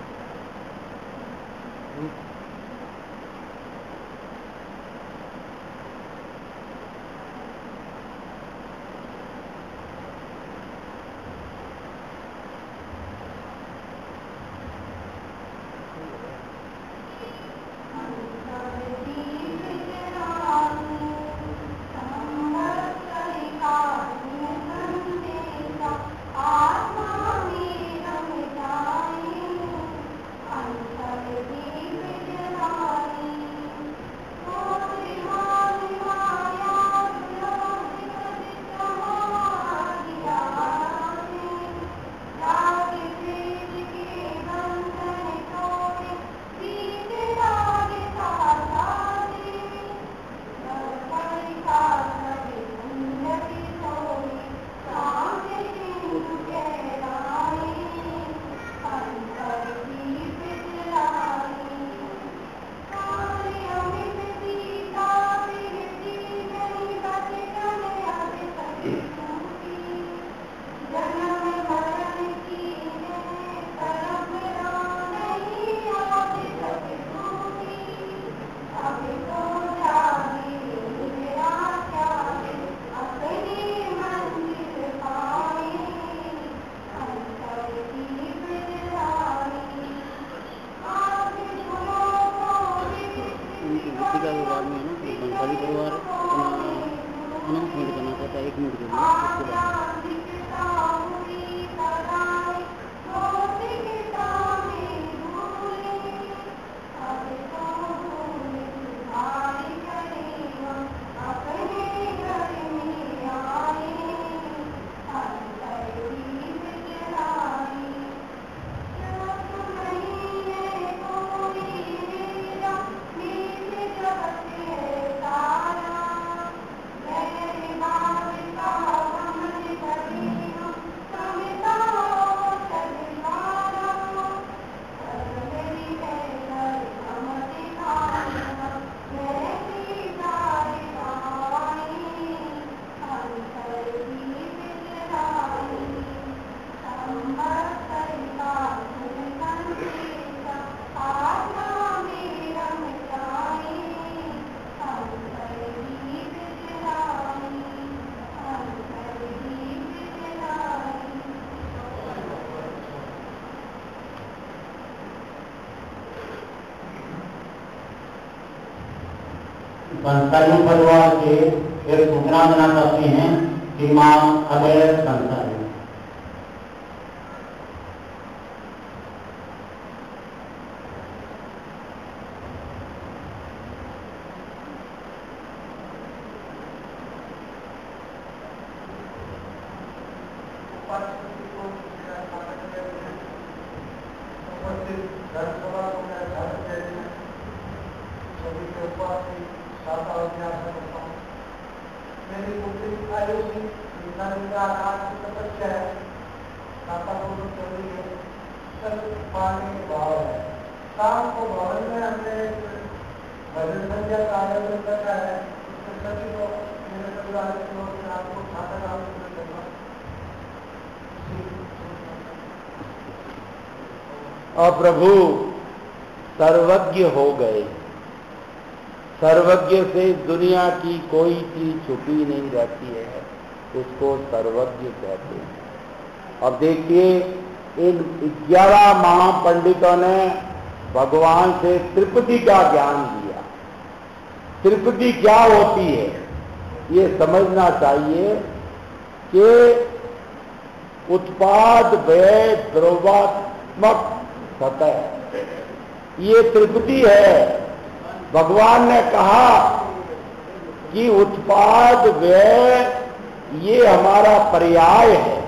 संसारी परिवार के एक सूचना देना चाहते हैं श्रीमान अभय संसारी। मेरी पुत्री आयुषी का आकाश की तपस्या है, माता को तो चली है, सब पानी के भाव है। शाम को भवन में हमने भजन संध्या का आयोजन रखा है, उसके सभी को मेरे परिवार की ओर से आपको छात्र आमंत्रित करना। और प्रभु सर्वज्ञ हो गए, सर्वज्ञ से दुनिया की कोई चीज छुपी नहीं रहती है, उसको सर्वज्ञ कहते हैं। अब देखिए इन ग्यारह महापंडितों ने भगवान से त्रिपदी का ज्ञान लिया। त्रिपदी क्या होती है ये समझना चाहिए कि उत्पाद व्यय द्रव्यात्मक सतह, ये त्रिपदी है। भगवान ने कहा कि उत्पाद व्यय ये हमारा पर्याय है,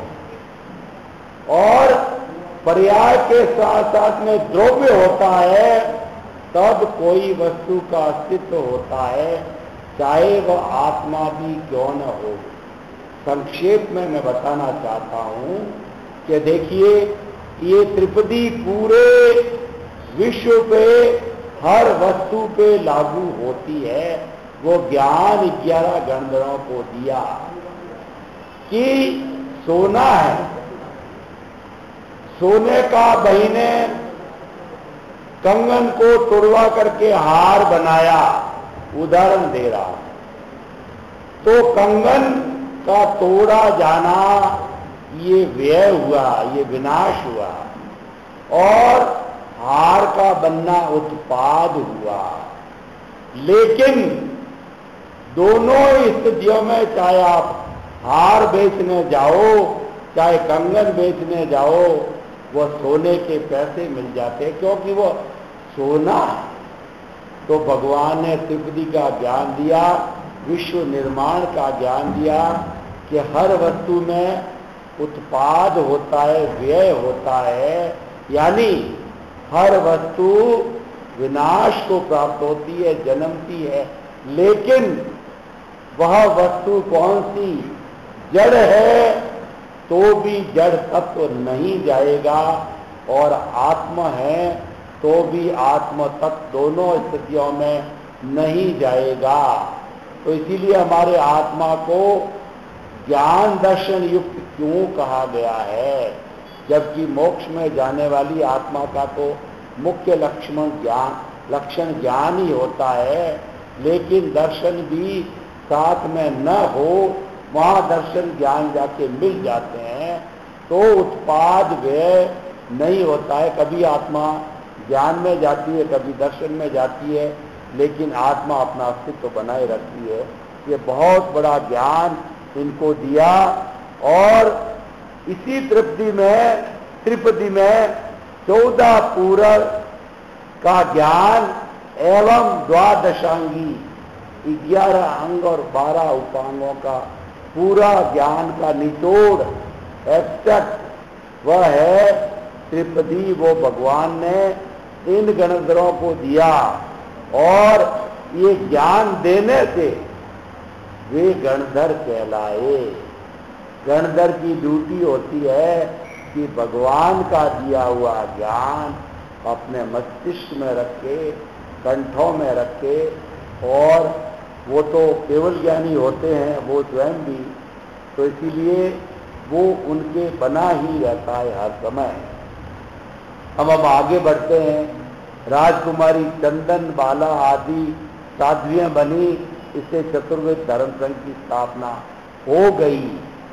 और पर्याय के साथ साथ में द्रव्य होता है, तब कोई वस्तु का अस्तित्व होता है। चाहे वह आत्मा भी क्यों न हो। संक्षेप में मैं बताना चाहता हूं कि देखिए, ये त्रिपदी पूरे विश्व पे हर वस्तु पे लागू होती है। वो ज्ञान ग्यारह गणधरों को दिया कि सोना है, सोने का बहिने कंगन को तोड़वा करके हार बनाया, उदाहरण दे रहा। तो कंगन का तोड़ा जाना ये व्यय हुआ, ये विनाश हुआ, और हार का बनना उत्पाद हुआ। लेकिन दोनों स्थितियों में, चाहे आप हार बेचने जाओ चाहे कंगन बेचने जाओ, वो सोने के पैसे मिल जाते, क्योंकि वो सोना है। तो भगवान ने त्रिपदी का ज्ञान दिया, विश्व निर्माण का ज्ञान दिया कि हर वस्तु में उत्पाद होता है, व्यय होता है, यानी हर वस्तु विनाश को प्राप्त होती है, जन्मती है। लेकिन वह वस्तु कौन सी? जड़ है तो भी जड़ तत्व नहीं जाएगा, और आत्मा है तो भी आत्म तत्व दोनों स्थितियों में नहीं जाएगा। तो इसीलिए हमारे आत्मा को ज्ञान दर्शन युक्त क्यों कहा गया है, जबकि मोक्ष में जाने वाली आत्मा का तो मुख्य लक्षण ज्ञान लक्षण ज्ञान ही होता है। लेकिन दर्शन भी साथ में न हो, वहां दर्शन ज्ञान जाके मिल जाते हैं, तो उत्पाद व्यय नहीं होता है। कभी आत्मा ज्ञान में जाती है, कभी दर्शन में जाती है, लेकिन आत्मा अपना अस्तित्व बनाए रखती है। ये बहुत बड़ा ज्ञान इनको दिया। और इसी त्रिपदी में त्रिपदी में चौदह पूरक का ज्ञान एवं द्वादशांगी ग्यारह अंग और बारह उपांगों का पूरा ज्ञान का निचोड़ एब्स्ट्रैक्ट वह है त्रिपदी। वो भगवान ने इन गणधरों को दिया, और ये ज्ञान देने से वे गणधर कहलाए। गणधर की ड्यूटी होती है कि भगवान का दिया हुआ ज्ञान अपने मस्तिष्क में रखे, कंठों में रखे, और वो तो केवल ज्ञानी होते हैं, वो स्वयं भी, तो इसीलिए वो उनके बना ही रहता है हर समय। हम अब आगे बढ़ते हैं। राजकुमारी चंदन बाला आदि साध्वियां बनी, इससे चतुर्वेद धर्म संघ की स्थापना हो गई।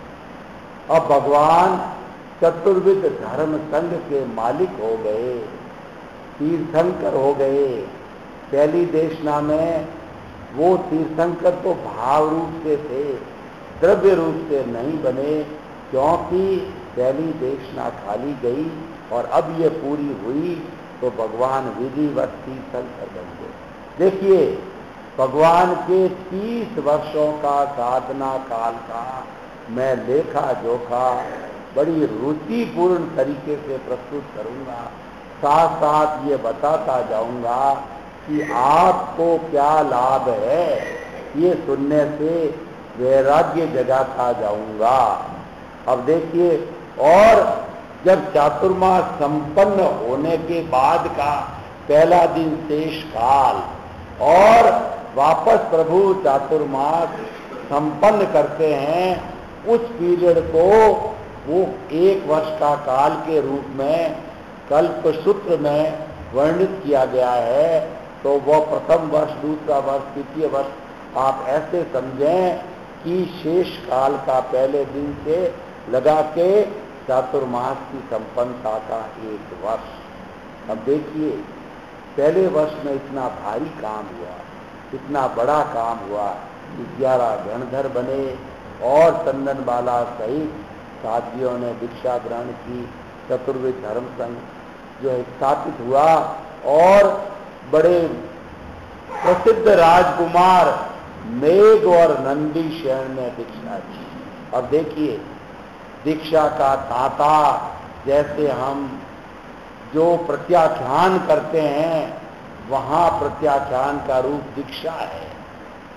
अब भगवान चतुर्वेद धर्म संघ के मालिक हो गए, तीर्थंकर हो गए। पहली देशना में वो तीर्थंकर तो भाव रूप से थे, द्रव्य रूप से नहीं बने, क्योंकि पहली देशना खाली गई और अब ये पूरी हुई तो भगवान विधिवत तीर्थंकर बन गए। देखिए, भगवान के तीस वर्षों का साधना काल का मैं लेखा जोखा बड़ी रुचिपूर्ण तरीके से प्रस्तुत करूंगा। साथ साथ ये बताता जाऊंगा कि आपको क्या लाभ है, ये सुनने से वैराग्य जगाता जाऊंगा। अब देखिए, और जब चातुर्मास संपन्न होने के बाद का पहला दिन शेष काल, और वापस प्रभु चातुर्मास संपन्न करते हैं, उस पीरियड को वो एक वर्ष का काल के रूप में कल्प सूत्र में वर्णित किया गया है। तो वो प्रथम वर्ष, दूसरा वर्ष, तृतीय वर्ष आप ऐसे समझें कि शेष काल का पहले दिन से लगा के चातुर्मास की संपन्नता का एक वर्ष। अब देखिए, पहले वर्ष में इतना भारी काम हुआ, इतना बड़ा काम हुआ कि ग्यारह गणधर बने और चंदन बाला सहित साथियों ने दीक्षा ग्रहण की। चतुर्वेद धर्म संघ जो है स्थापित हुआ, और बड़े प्रसिद्ध राजकुमार मेघ और नंदी शयन ने दीक्षा की। अब देखिए, दीक्षा का तांता, जैसे हम जो प्रत्याख्यान करते हैं, वहां प्रत्याख्यान का रूप दीक्षा है।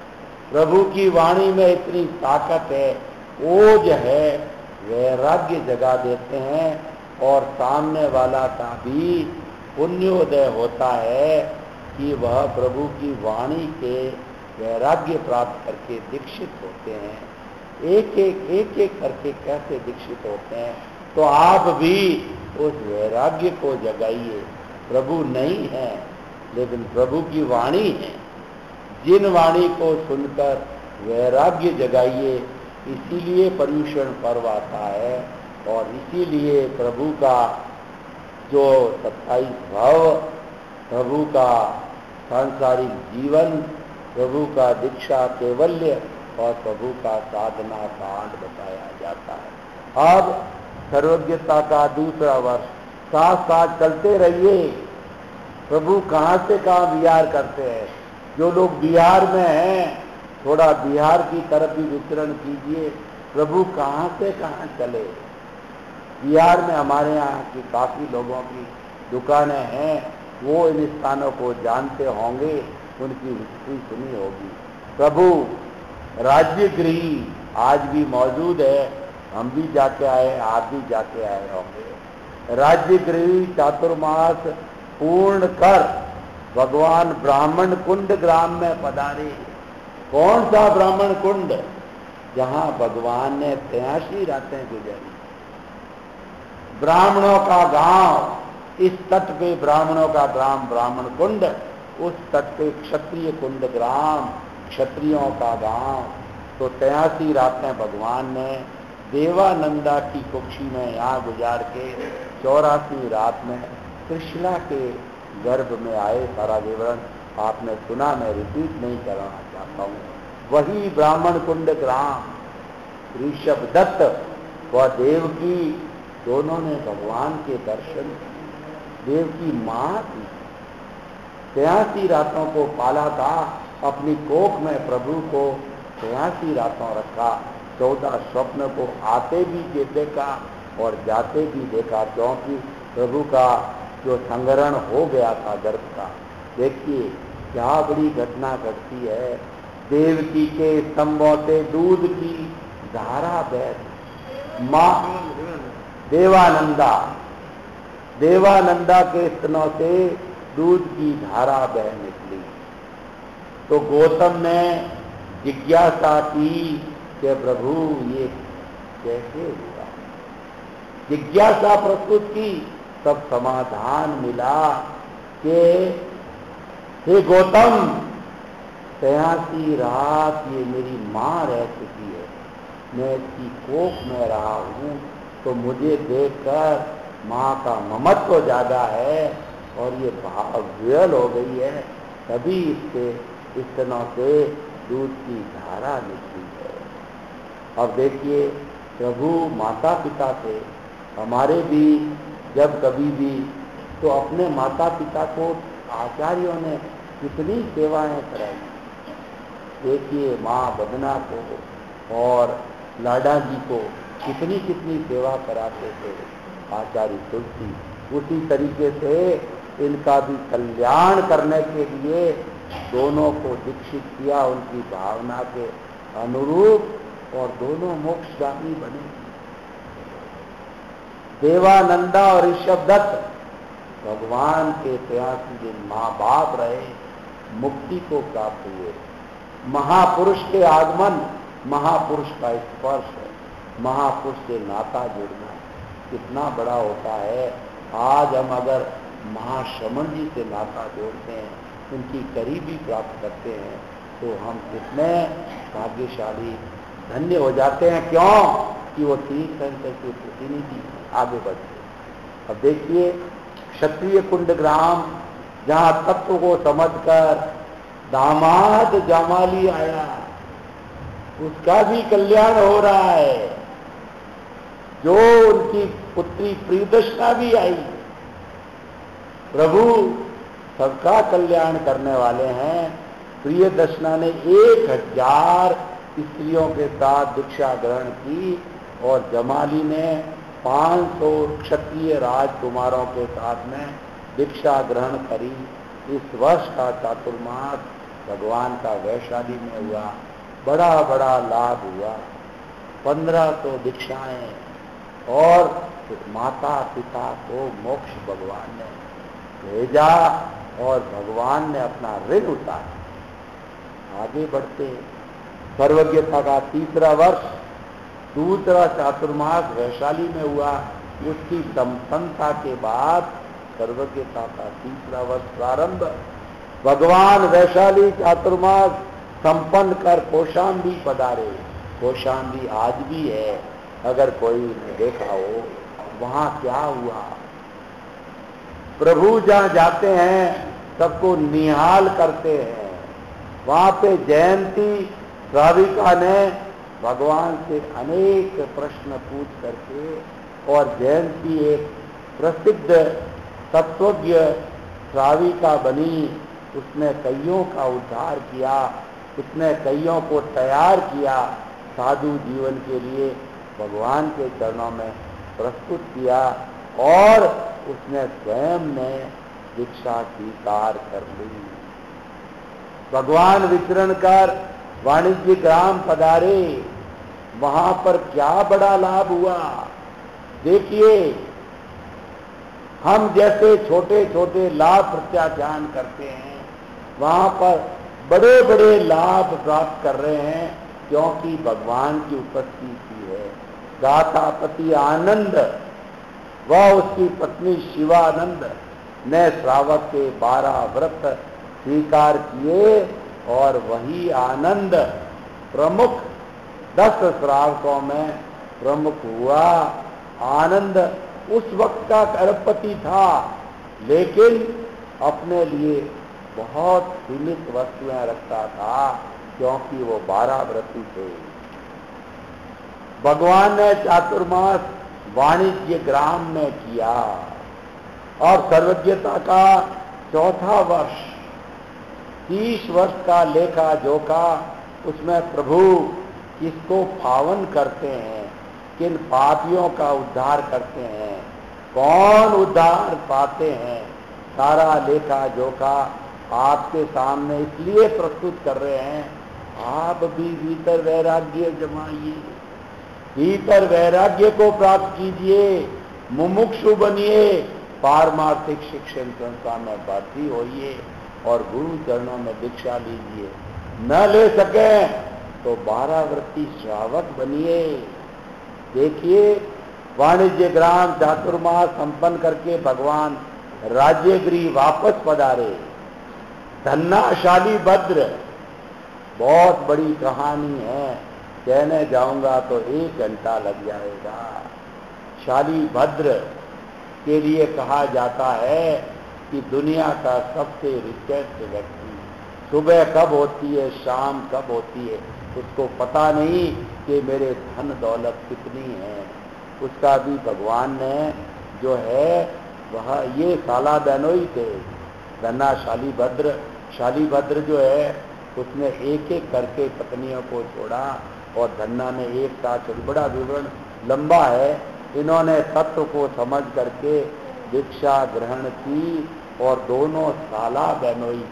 प्रभु की वाणी में इतनी ताकत है, ओज है, वैराग्य जगा देते हैं और सामने वाला का भी पुण्योदय होता है कि वह प्रभु की वाणी के वैराग्य प्राप्त करके दीक्षित होते हैं। एक एक एक एक करके कैसे दीक्षित होते हैं, तो आप भी उस वैराग्य को जगाइए। प्रभु नहीं है लेकिन प्रभु की वाणी है, जिन वाणी को सुनकर वैराग्य जगाइए। इसीलिए पर्युषण पर्व आता है और इसीलिए प्रभु का जो सत्ताईस भाव, प्रभु का सांसारिक जीवन, प्रभु का दीक्षा कैवल्य और प्रभु का साधना कांड बताया जाता है। अब सर्वज्ञता का दूसरा वर्ष, साथ साथ चलते रहिए। प्रभु कहाँ से कहाँ विहार करते हैं। जो लोग बिहार में हैं, थोड़ा बिहार की तरफ भी विचरण कीजिए। प्रभु कहाँ से कहाँ चले। बिहार में हमारे यहाँ की काफी लोगों की दुकानें हैं, वो इन स्थानों को जानते होंगे, उनकी हिस्ट्री सुनी होगी। प्रभु राज्यगृही आज भी मौजूद है, हम भी जाके आए, आप भी जाके आए होंगे। राज्यगृही चातुर्मास पूर्ण कर भगवान ब्राह्मण कुंड ग्राम में पधारे। कौन सा ब्राह्मण कुंड? जहां भगवान ने तिरासी रातें गुजारी। ब्राह्मणों का गांव, इस तट पे ब्राह्मणों का ग्राम ब्राह्मण कुंड, उस तट पे क्षत्रिय कुंड ग्राम, क्षत्रियों का गांव। तो तिरासी रातें भगवान ने देवानंदा की कुक्षी में यहाँ गुजार के चौरासी रात में कृष्णा के गर्भ में आए। सारा विवरण आपने सुना, मैं रिपीट नहीं करना चाहता हूँ। वही ब्राह्मण कुंड ग्राम ऋषभ दत्त व देवकी दोनों ने भगवान के दर्शन, देवकी माँ थी, तिरासी रातों को पाला था। अपनी कोख में प्रभु को तिरासी रातों रखा। चौदह स्वप्न को आते भी देखा और जाते भी देखा, क्योंकि प्रभु का जो संग्रहण हो गया था गर्भ का। देखिए क्या बड़ी घटना घटती है। देवकी के स्तंभों से दूध की धारा बह, माँ देवानंदा देवानंदा के स्तनों से दूध की धारा बह निकली। तो गौतम ने जिज्ञासा की कि प्रभु ये कैसे हुआ। जिज्ञासा प्रस्तुत की, तब समाधान मिला कि हे गौतम, तिरासी रात ये मेरी माँ रह चुकी है, मैं इसकी कोख में रहा हूँ, तो मुझे देखकर माँ का ममत्व ज्यादा है और ये भाव वियल हो गई है, तभी इसके स्तनों से दूध की धारा निकली है। अब देखिए प्रभु माता पिता थे, हमारे भी जब कभी भी, तो अपने माता पिता को आचार्यों ने कितनी सेवाएं कराई। देखिए माँ बदना को और लाडा जी को कितनी कितनी सेवा कराते थे आचार्य तुलसी। उसी तरीके से इनका भी कल्याण करने के लिए दोनों को दीक्षित किया उनकी भावना के अनुरूप, और दोनों मोक्षगामी बने। देवानंदा और ऋषभ दत्त भगवान के तिरासी दिन माँ बाप रहे, मुक्ति को प्राप्त हुए। महापुरुष के आगमन, महापुरुष का स्पर्श, महापुरुष से नाता जुड़ना कितना बड़ा होता है। आज हम अगर महाश्रमण जी से नाता जोड़ते हैं, उनकी करीबी प्राप्त करते हैं, तो हम कितने भाग्यशाली धन्य हो जाते हैं। क्यों कि वो तीन संख्या के प्रतिनिधि आगे बढ़ते। अब देखिए क्षत्रिय कुंड ग्राम, जहां तत्व को समझकर दामाद जमाली आया, उसका भी कल्याण हो रहा है। जो उनकी पुत्री प्रियदर्शना भी आई। प्रभु सबका कल्याण करने वाले हैं। प्रियदर्शना ने एक हजार स्त्रियों के साथ दीक्षा ग्रहण की और जमाली ने पांच सौ क्षत्रिय राजकुमारों के साथ में दीक्षा ग्रहण करी। इस वर्ष का चातुर्मास भगवान का वैशाली में हुआ। बड़ा बड़ा लाभ हुआ। पंद्रह तो दीक्षाएं और माता पिता को मोक्ष भगवान ने भेजा और भगवान ने अपना ऋण उतारा। आगे बढ़ते सर्वज्ञता का तीसरा वर्ष, दूसरा चातुर्मास वैशाली में हुआ। उसकी संपन्नता के बाद सर्वज्ञता का तीसरा वर्ष प्रारंभ। भगवान वैशाली चातुर्मास संपन्न कर कौशाम्बी पधारे। कौशाम्बी आज भी है, अगर कोई ने देखा हो। वहां क्या हुआ, प्रभु जहां जाते हैं सबको निहाल करते हैं। वहां पे जयंती राधिका ने भगवान से अनेक प्रश्न पूछ करके, और जयंती एक प्रसिद्ध तत्वज्ञ श्राविका बनी। उसने कईयों का उद्धार किया, उसने कईयों को तैयार किया साधु जीवन के लिए, भगवान के चरणों में प्रस्तुत किया, और उसने स्वयं ने दीक्षा स्वीकार कर ली। भगवान विचरण कर वाणिज्य ग्राम पधारे। वहां पर क्या बड़ा लाभ हुआ। देखिए, हम जैसे छोटे छोटे लाभ प्रत्याख्यान करते हैं, वहां पर बड़े बड़े लाभ प्राप्त कर रहे हैं, क्योंकि भगवान की उपस्थिति है। गातापति आनंद व उसकी पत्नी शिवानंद ने श्रावक के बारह व्रत स्वीकार किए, और वही आनंद प्रमुख दस श्रावकों में प्रमुख हुआ। आनंद उस वक्त का करोड़पति था, लेकिन अपने लिए बहुत सीमित वस्तुएं रखता था, क्योंकि वो बारह व्रती थे। भगवान ने चातुर्मास वाणिज्य ग्राम में किया, और सर्वज्ञता का चौथा वर्ष, तीस वर्ष का लेखा जोखा, उसमें प्रभु किसको पावन करते हैं, किन पापियों का उद्धार करते हैं, कौन उद्धार पाते हैं, सारा लेखा जोखा आपके सामने इसलिए प्रस्तुत कर रहे हैं। आप भी भीतर वैराग्य जमाइए, भीतर वैराग्य को प्राप्त कीजिए, मुमुक्षु बनिए, पारमार्थिक शिक्षण संस्था में भर्ती होइए, और गुरु चरणों में दीक्षा लीजिए। न ले सके तो बारह वृत्ति श्रावक बनिए। देखिए, वाणिज्य ग्राम चातुर्मास संपन्न करके भगवान राज्यगृह वापस पधारे। धन्ना शाली भद्र, बहुत बड़ी कहानी है, कहने जाऊंगा तो एक घंटा लग जाएगा। शाली भद्र के लिए कहा जाता है कि दुनिया का सबसे रिचेस्ट व्यक्ति, सुबह कब होती है, शाम कब होती है, उसको पता नहीं कि मेरे धन दौलत कितनी है। उसका भी भगवान ने जो है वह ये साला बहनोई थे। धन्ना शाली भद्र, शाली भद्र जो है उसने एक एक करके पत्नियों को छोड़ा, और धन्ना ने एक साथ, बड़ा विवरण लंबा है। इन्होंने तत्व को समझ करके दीक्षा ग्रहण की, और दोनों साला बहनोई।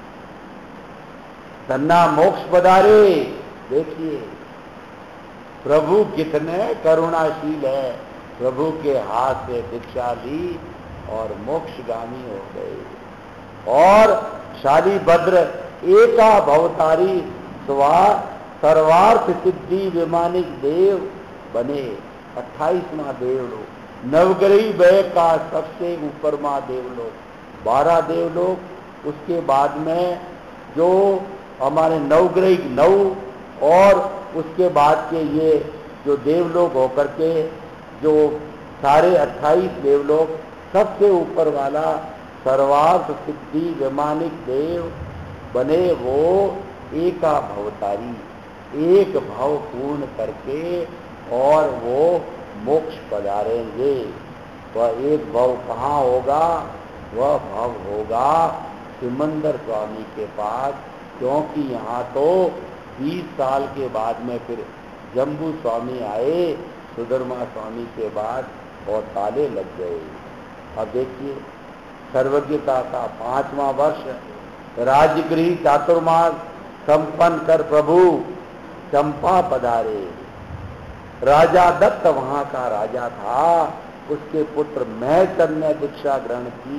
धन्ना मोक्ष पधारे। देखिए प्रभु कितने करुणाशील है, प्रभु के हाथ से दीक्षा ली और मोक्षगामी हो गए। और शाली भद्र एका भवतारी स्वा सर्वार्थ सिद्धि विमानिक देव बने। अट्ठाईसवां देवलोक, नवग्रही वह का सबसे ऊपर मां देवलोक, बारह देवलोक। उसके बाद में जो हमारे नवग्रही नव, और उसके बाद के ये जो देवलोक होकर के जो सारे अट्ठाईस देवलोक, सबसे ऊपर वाला सर्वार्थ सिद्धि विमानिक देव बने। वो एका भवतारी, एक भाव पूर्ण करके, और वो मोक्ष पधारेंगे। वह एक भाव कहाँ होगा, वह भाव होगा सिमंदर स्वामी के पास, क्योंकि यहाँ तो बीस साल के बाद में फिर जम्बू स्वामी आए, सुधर्मा स्वामी के बाद, और ताले लग गए। अब देखिए, सर्वज्ञता का पांचवा वर्ष, राजगृह चातुर्मास संपन्न कर प्रभु चंपा पधारे। राजा दत्त वहां का राजा था, उसके पुत्र महचंद ने दीक्षा ग्रहण की।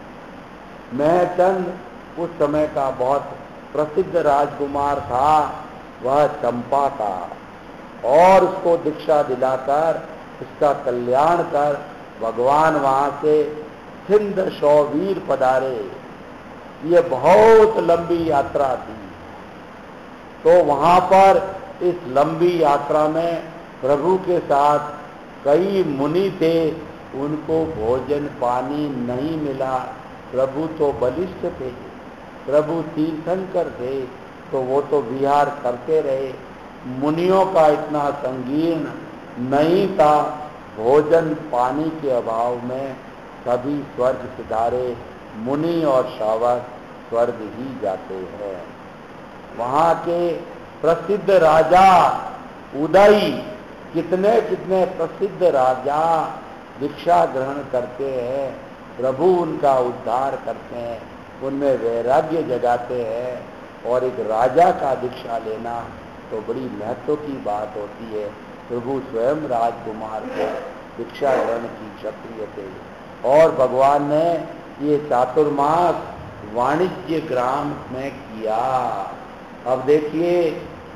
महचंद उस समय का बहुत प्रसिद्ध राजकुमार था, वह चंपा का, और उसको दीक्षा दिलाकर उसका कल्याण कर भगवान वहां से सिंध शौवीर पधारे। ये बहुत लंबी यात्रा थी। तो वहां पर इस लंबी यात्रा में प्रभु के साथ कई मुनि थे, उनको भोजन पानी नहीं मिला। प्रभु तो बलिष्ठ थे, प्रभु तीर्थंकर थे, तो वो तो विहार करते रहे। मुनियों का इतना संगीन नहीं था। भोजन पानी के अभाव में सभी स्वर्ग सिधारे, मुनि और शावक स्वर्ग ही जाते हैं। वहां के प्रसिद्ध राजा उदय, कितने कितने प्रसिद्ध राजा दीक्षा ग्रहण करते हैं, प्रभु उनका उद्धार करते हैं, उनमें वैराग्य जगाते हैं। और एक राजा का दीक्षा लेना तो बड़ी महत्व की बात होती है। प्रभु स्वयं राजकुमार को दीक्षा ग्रहण की क्षत्रिय थे, और भगवान ने ये चातुर्मास वाणिज्य ग्राम में किया। अब देखिए,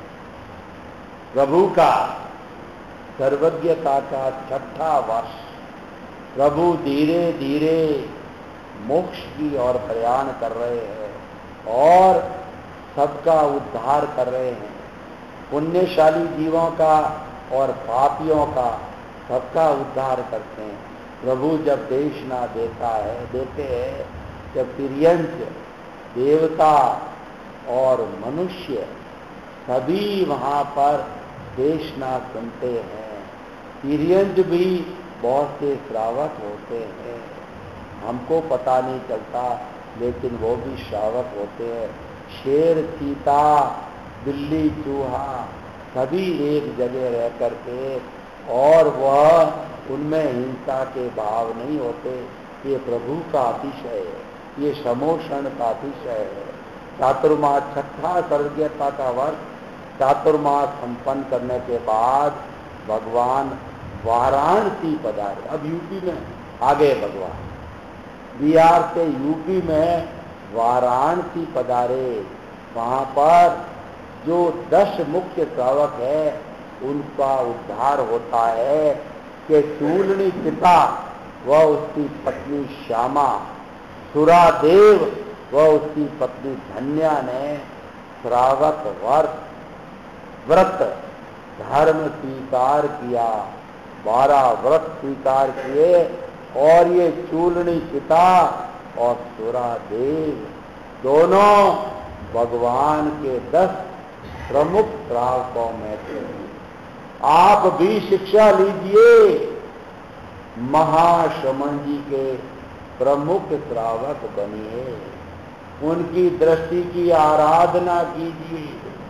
प्रभु का सर्वज्ञता का छठा वर्ष, प्रभु धीरे धीरे मोक्ष की ओर प्रयाण कर रहे हैं और सबका उद्धार कर रहे हैं। पुण्यशाली जीवों का और पापियों का सबका उद्धार करते हैं। प्रभु जब देशना देता है देते हैं, जब तिर्यंच देवता और मनुष्य सभी वहां पर देशना सुनते हैं। तिर्यंच भी बहुत से श्रावक होते हैं, हमको पता नहीं चलता, लेकिन वो भी श्रावक होते हैं। शेर, चीता, बिल्ली, चूहा सभी एक जगह रह करके, और वह उनमें हिंसा के भाव नहीं होते। ये प्रभु का अतिशय है, ये समोषण का अतिशय है। चातुर्मास छठा सर्वज्ञता का वर्ष चातुर्मास संपन्न करने के बाद भगवान वाराणसी पधारे। अब यूपी में आ गए भगवान, बिहार से यूपी में वाराणसी पधारे। वहां पर जो दस मुख्य श्रावक है उनका उद्धार होता है कि शूलनी पिता वह उसकी पत्नी श्यामा, सुरादेव वह उसकी पत्नी धन्या ने श्रावक व्रत व्रत धर्म स्वीकार किया, बारह व्रत स्वीकार किए, और ये चूलनी पिता और सुरादेव दोनों भगवान के दस प्रमुख श्रावकों में थे। आप भी शिक्षा लीजिए, महाश्रमण जी के प्रमुख श्रावक बनिए, उनकी दृष्टि की आराधना कीजिए।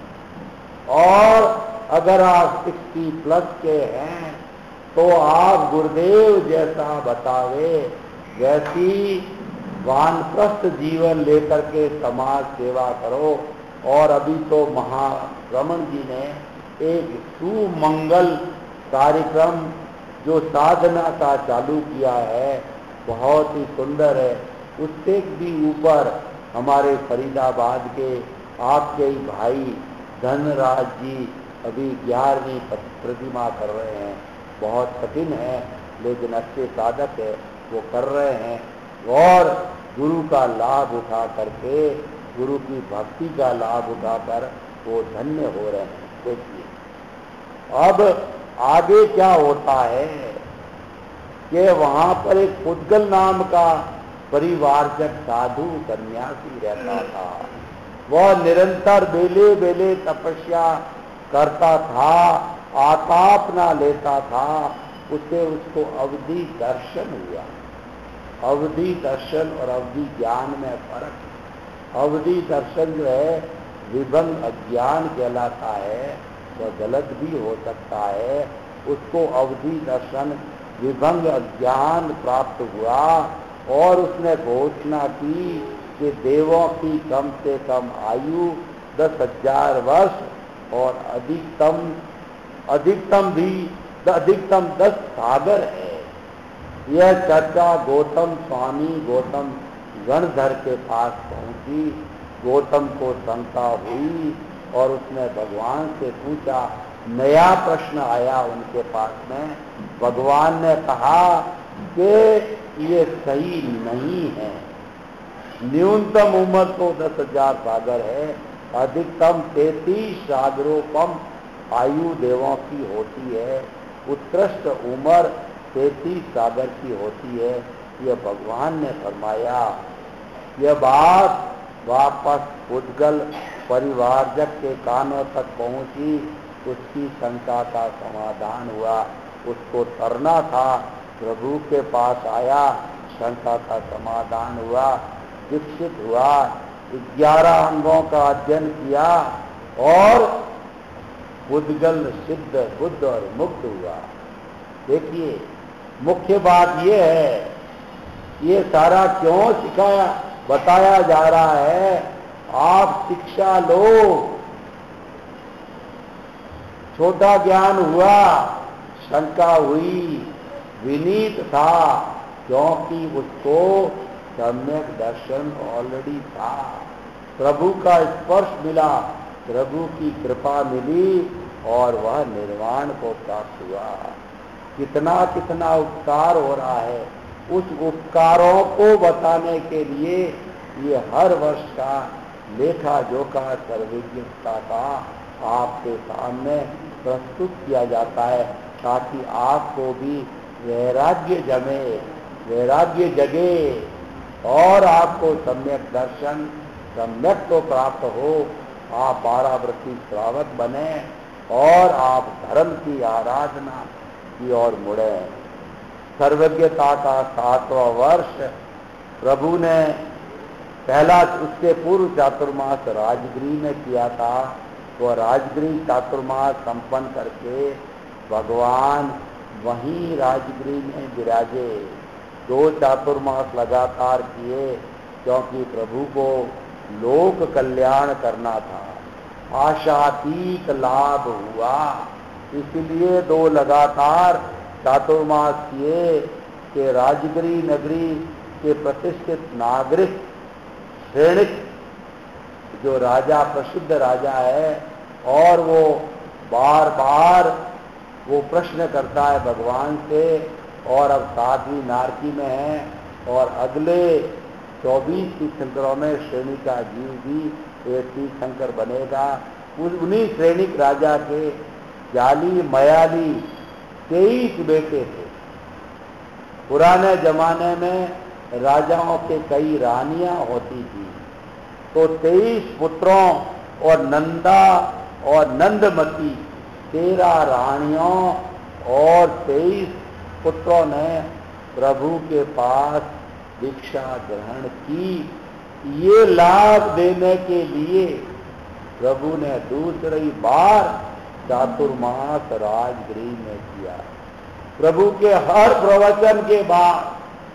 और अगर आप साठ प्लस के हैं तो आप गुरुदेव जैसा बतावे वैसी वानप्रस्थ जीवन लेकर के समाज सेवा करो। और अभी तो महारमण जी ने एक सुमंगल कार्यक्रम जो साधना का चालू किया है, बहुत ही सुंदर है। उससे भी ऊपर हमारे फरीदाबाद के आपके ही भाई धनराज जी अभी ग्यारहवीं प्रतिमा कर रहे हैं। बहुत कठिन है लेकिन अच्छे साधक है, वो कर रहे हैं और गुरु का लाभ उठा करके, गुरु की भक्ति का लाभ उठाकर वो धन्य हो रहे हैं। देखिए अब आगे क्या होता है कि वहां पर एक पुद्गल नाम का परिवारजक साधु सन्यासी रहता था। वह निरंतर बेले बेले तपस्या करता था, आतापना लेता था। उसे उसको अवधि दर्शन हुआ। अवधि दर्शन और अवधि ज्ञान में फर्क। अवधि दर्शन जो है विभंग अज्ञान कहलाता है, वह गलत भी हो सकता है। उसको अवधि दर्शन विभंग अज्ञान प्राप्त हुआ और उसने घोषणा की कि देवों की कम से कम आयु दस हजार वर्ष और अधिकतम अधिकतम भी अधिकतम दस सागर है। यह चर्चा गौतम स्वामी गौतम गणधर के पास पहुंची। गौतम को शंका हुई और उसने भगवान से पूछा। नया प्रश्न आया उनके पास में। भगवान ने कहा कि ये सही नहीं है। न्यूनतम उम्र तो दस हजार सागर है, अधिकतम तैतीस सागरोपम आयु देवों की होती है। उत्कृष्ट उम्र तैतीस सागर की होती है। यह भगवान ने फरमाया। यह बात वापस उद्गल परिवारजक के कानों तक पहुंची। उसकी शंका का समाधान हुआ। उसको तरना था, प्रभु के पास आया, शंका का समाधान हुआ, दीक्षित हुआ, ग्यारह अंगों का अध्ययन किया और उद्गल सिद्ध बुद्ध और मुक्त हुआ। देखिए, मुख्य बात यह है, ये सारा क्यों सिखाया बताया जा रहा है। आप शिक्षा लो। छोटा ज्ञान हुआ, शंका हुई, विनीत था, क्योंकि उसको सम्यक दर्शन ऑलरेडी था। प्रभु का स्पर्श मिला, प्रभु की कृपा मिली और वह निर्वाण को प्राप्त हुआ। कितना कितना उपकार हो रहा है। उस उपकारों को बताने के लिए ये हर वर्ष का लेखा जोखा सर्वज्ञता का आपके सामने प्रस्तुत किया जाता है, ताकि आपको भी वैराग्य जमे, वैराग्य जगे और आपको सम्यक दर्शन सम्यक तो प्राप्त हो। आप बारह वृत्ति श्रावक बने और आप धर्म की आराधना की ओर मुड़े। सर्वज्ञता का सातवां वर्ष प्रभु ने पहला, उसके पूर्व चातुर्मास राजगृह में किया था। तो राजगृह चातुर्मास संपन्न करके भगवान वहीं राजगृह में विराजे। दो चातुर्मास लगातार किए, क्योंकि प्रभु को लोक कल्याण करना था, आशातीत लाभ हुआ। इसलिए दो लगातार चातुर्मास किए कि राजगृह नगरी के प्रतिष्ठित नागरिक श्रेणिक जो राजा प्रसिद्ध राजा है, और वो बार बार वो प्रश्न करता है भगवान से, और अब सातवीं नारकी में है और अगले चौबीस तीर्थंकरों में श्रेणी का जीव भी एक तीर्थंकर बनेगा। उन्हीं श्रेणिक राजा के जाली मयाली तेईस बेटे थे। पुराने जमाने में राजाओं के कई रानियां होती थी, तो तेईस पुत्रों और नंदा और नंदमती तेरह रानियों और तेईस पुत्रों ने प्रभु के पास दीक्षा ग्रहण की। ये लाभ देने के लिए प्रभु ने दूसरी बार चातुर्मास राजगृह में किया। प्रभु के हर प्रवचन के बाद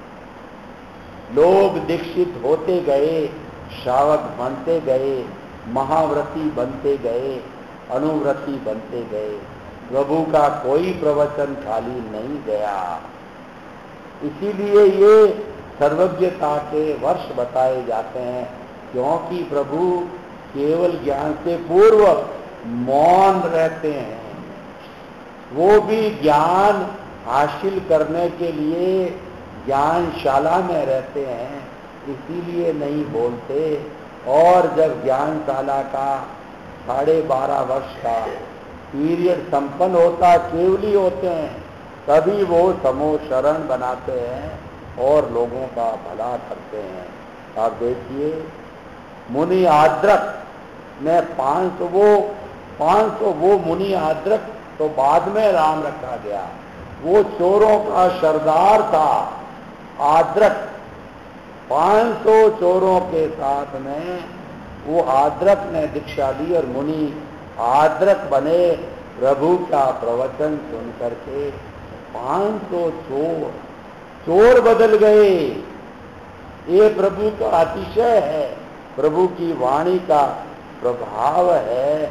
लोग दीक्षित होते गए, श्रावक बनते गए, महाव्रती बनते गए, अनुव्रती बनते गए। प्रभु का कोई प्रवचन खाली नहीं गया। इसीलिए ये सर्वज्ञता के वर्ष बताए जाते हैं, क्योंकि प्रभु केवल ज्ञान से पूर्व मौन रहते हैं। वो भी ज्ञान हासिल करने के लिए ज्ञानशाला में रहते हैं, इसीलिए नहीं बोलते। और जब ज्ञानशाला का साढ़े बारह वर्ष का पीरियड संपन्न होता, केवली होते हैं, तभी वो समूह शरण बनाते हैं और लोगों का भला करते हैं। आप देखिए, मुनि आद्रक ने पांच सौ वो पांच सौ वो मुनि आद्रक तो बाद में राम रखा गया। वो चोरों का सरदार था आद्रक। पांच सौ चोरों के साथ में वो आद्रक ने दीक्षा ली और मुनि आद्रक बने। प्रभु का प्रवचन सुन करके पांच सौ चोर चोर बदल गए। ये प्रभु का अतिशय है, प्रभु की वाणी का प्रभाव है।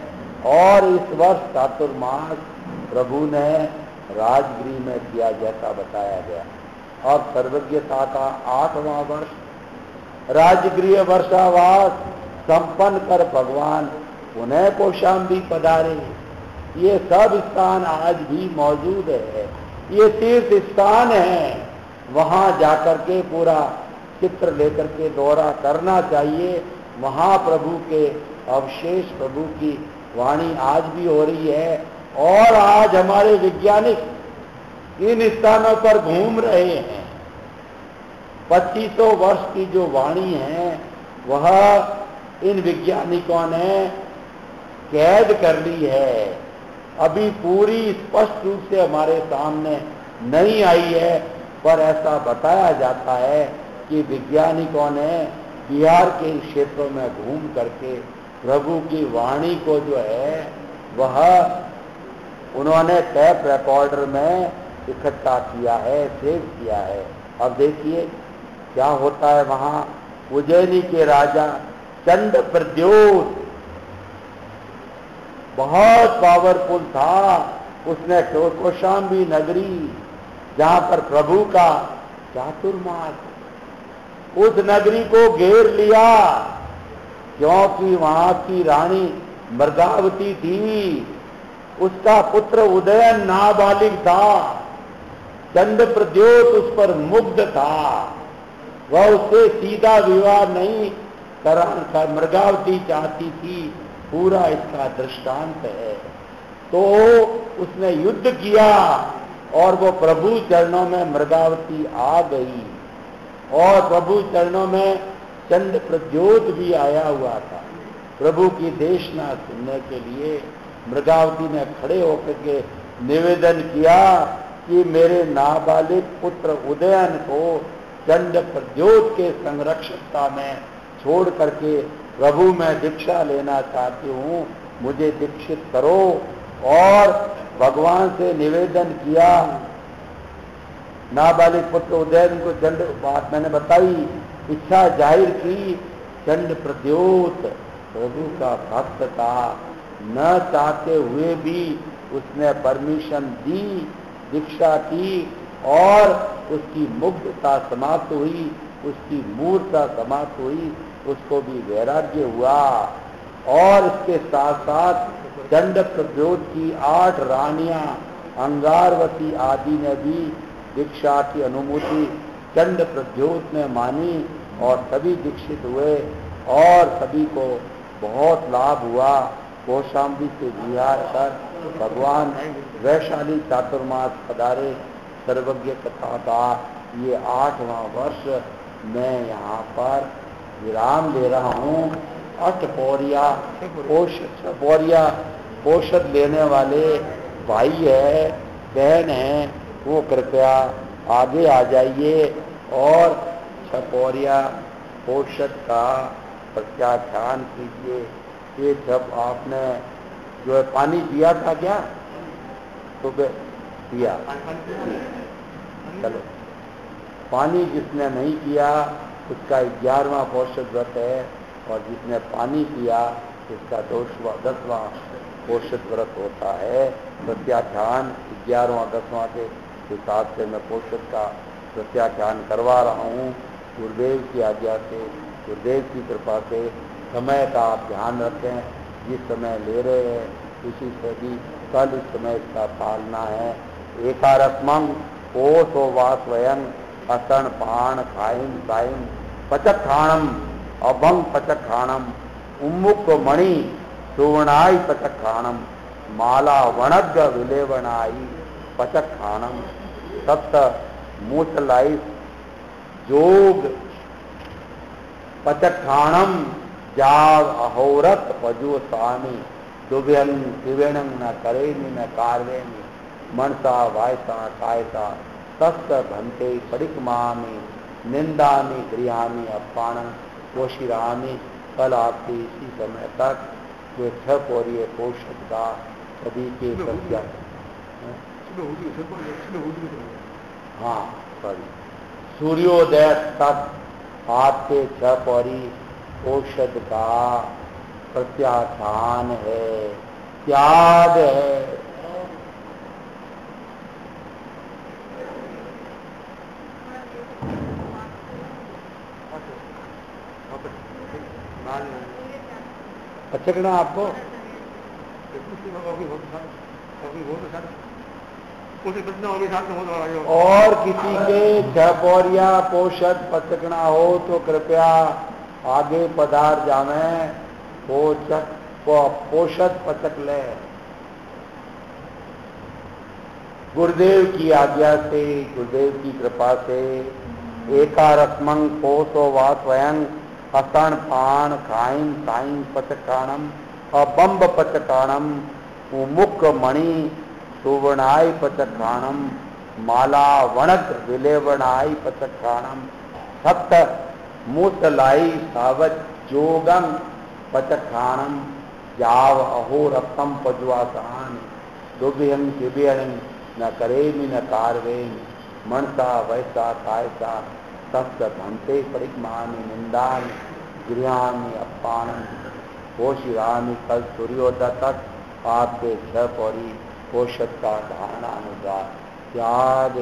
और इस वर्ष चातुर्मास प्रभु ने राजगृह में किया जैसा बताया गया। और सर्वज्ञता का आठवां वर्ष राजगृह वर्षावास संपन्न कर भगवान पुनः कौशाम्बी पधारे। ये सब स्थान आज भी मौजूद है, ये तीर्थ स्थान है। वहां जाकर के पूरा चित्र लेकर के दौरा करना चाहिए। वहां प्रभु के अवशेष, प्रभु की वाणी आज भी हो रही है। और आज हमारे वैज्ञानिक इन स्थानों पर घूम रहे हैं। पच्चीसों वर्ष की जो वाणी है वह इन वैज्ञानिकों ने कैद कर ली है, अभी पूरी स्पष्ट रूप से हमारे सामने नहीं आई है। पर ऐसा बताया जाता है कि वैज्ञानिकों ने बिहार के क्षेत्रों में घूम करके प्रभु की वाणी को जो है वह उन्होंने टेप रिकॉर्डर में इकट्ठा किया है, सेव किया है। अब देखिए क्या होता है वहां। उज्जैनी के राजा चंद प्रद्योत बहुत पावरफुल था। उसने कौशाम्बी नगरी जहां पर प्रभु का चातुर्मास, उस नगरी को घेर लिया, क्योंकि वहां की रानी मृगावती थी, उसका पुत्र उदयन नाबालिग था। चंद प्रद्योत उस पर मुग्ध था, वह उससे सीधा विवाह नहीं करा, मृगावती चाहती थी। पूरा इसका दृष्टांत है। तो उसने युद्ध किया और वो प्रभु चरणों में मृगावती आ गई। और प्रभु चरणों में चंद प्रद्योत भी आया हुआ था प्रभु की देशना सुनने के लिए। मृगावती ने खड़े होकर के निवेदन किया कि मेरे नाबालिग पुत्र उदयन को चंद प्रद्योत के संरक्षकता में छोड़ करके प्रभु मैं दीक्षा लेना चाहती हूँ, मुझे दीक्षित करो। और भगवान से निवेदन किया। नाबालिग पुत्र उदयन को चंड, बात मैंने बताई, इच्छा जाहिर की। चंड प्रद्योत प्रभु का भक्त था, न चाहते हुए भी उसने परमिशन दी, दीक्षा की और उसकी मुग्धता समाप्त हुई, उसकी मूर्ता समाप्त हुई, उसको भी वैराग्य हुआ। और इसके साथ साथ चंड प्रद्योत की आठ रानियां अंगारवती आदि ने भी दीक्षा की अनुमति चंड प्रद्योत ने मानी और सभी दीक्षित हुए और सभी को बहुत लाभ हुआ। कौशाम्बी से बिहार कर भगवान वैशाली चातुर्मास पधारे। सर्वज्ञ कथा का ये आठवां वर्ष मैं यहाँ पर विराम ले रहा हूँ। अष्टपौरिया औषध पौरिया औषध लेने वाले भाई है, बहन है, वो कृपया आगे आ जाइए और छपौरिया औषध का प्रत्याख्यान कीजिए। ये जब आपने जो है पानी पिया था क्या सुबह पिया? चलो, पानी जिसने नहीं पिया उसका ग्यारहवां औषध व्रत है, और जिसने पानी पिया उसका दसवां दसवां औषध व्रत होता है। प्रत्याख्यान ग्यारहवां दसवां के हिसाब से मैं औषध का प्रत्याख्यान करवा रहा हूँ गुरुदेव की आज्ञा से, गुरुदेव की कृपा से। समय का आप ध्यान रखें, जिस समय ले रहे हैं उसी से भी कल इस समय इसका पालना है। एकारस्मं कोसो वास्वयं असण पाण खाइम साइम पचखाणम अभंग पचखाणम उम्मुख मणि सुवर्णाई पचखाणम माला वणग विलेवनाई पचखाणम सप्त मूतलाई जोग पचखाणम जाग अहोरत पजो स्वामी दुभ्यंग त्रिवेणं न करेनि न कार्वेनि मनसा वायसा कायसा तस्त भंते परिक्मामि निंदानि गृहामि अपाणं कोशिरामि। कल आपके इसी समय तक जो छह पौरिय पोषक का सभी के प्रत्या हाँ सॉरी सूर्योदय तक आपके छह पौरी औषध का प्रत्याख्यान है। त्याग है। पचकना आपको और किसी के छह पौरिया पोषद पचकना हो तो कृपया आगे पधार जावे, पोषक पोषद पचक ले। गुरुदेव की आज्ञा से, गुरुदेव की कृपा से एकारस्मं पोषो वा स्वयं हसन पान खाइन साइन पचकाणम अबंब पचकाणम मुख मणि सुवर्णाय पचकाणम माला वणक विलेवणाय पचकाणम सप्त मूतलाई सावत जोगम पचकाणम याव अहो रक्तम पजुआसान दुभ्यं शिव्यं न करेमि न कारवेमि मनसा वैसा कायसा तस्त धनते परिमानि निंदानि गृहानि अपानम पोषिरामि कल सूर्योदय तक आपके छह पौरी पोषक का धारणानुसार त्याग।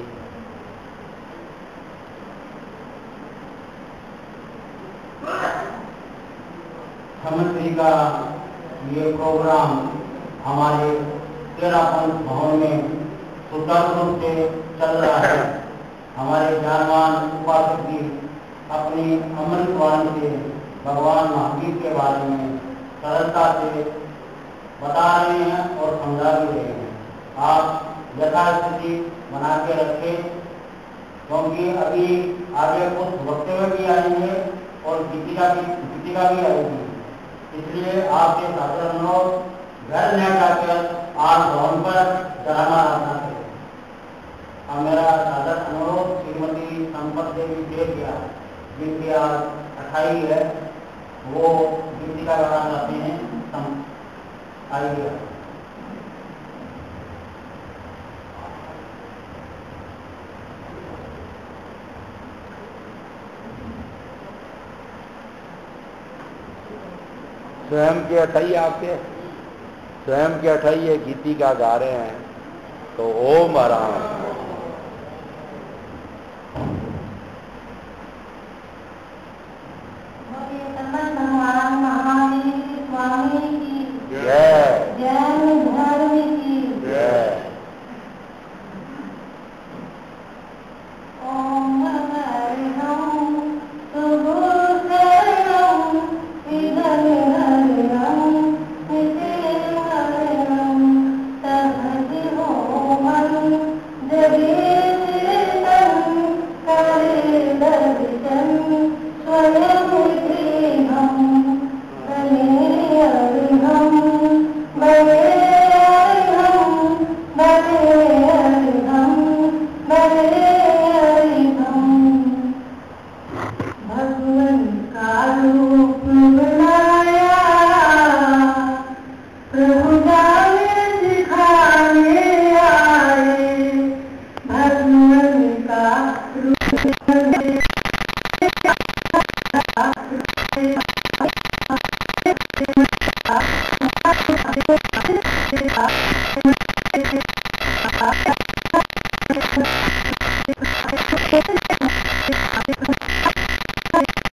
समिति का ये प्रोग्राम हमारे तेरापंथ भवन में सुचारू रूप से चल रहा है। हमारे ज्ञानवान उपासक जी अपनी अमृत वाणी से भगवान महावीर के बारे में सरलता से बता रहे हैं और समझा भी रहे हैं। आप यथास्थिति बना के रखें, क्योंकि अभी आगे कुछ वक्तव्य भी आएंगे और गीतिका भी गीतिका भी आएगी। इसलिए आपके सादर अनुरोध घर न जाकर आज भवन पर जलाना रखना चाहिए। अब मेरा सादर अनुरोध श्रीमती संपत देवी देविया, जिनकी आज अठाई है, वो गीतिका गाना चाहते हैं। आइए। स्वयं के अठाई आपके स्वयं के अठाई ये गीति का गा रहे हैं, तो ओम आराम। भगवान महावीर स्वामी की जय, जैन धर्म की जय। ओम हरिओम सुबह हरिओम इधर हरिओम इधर हरिओम सहज हो मन जगे तन करे दर्शन स्वयं हम बने हरिओम बने हरिओम बने हरिओम बने हरिओम भगवन कालू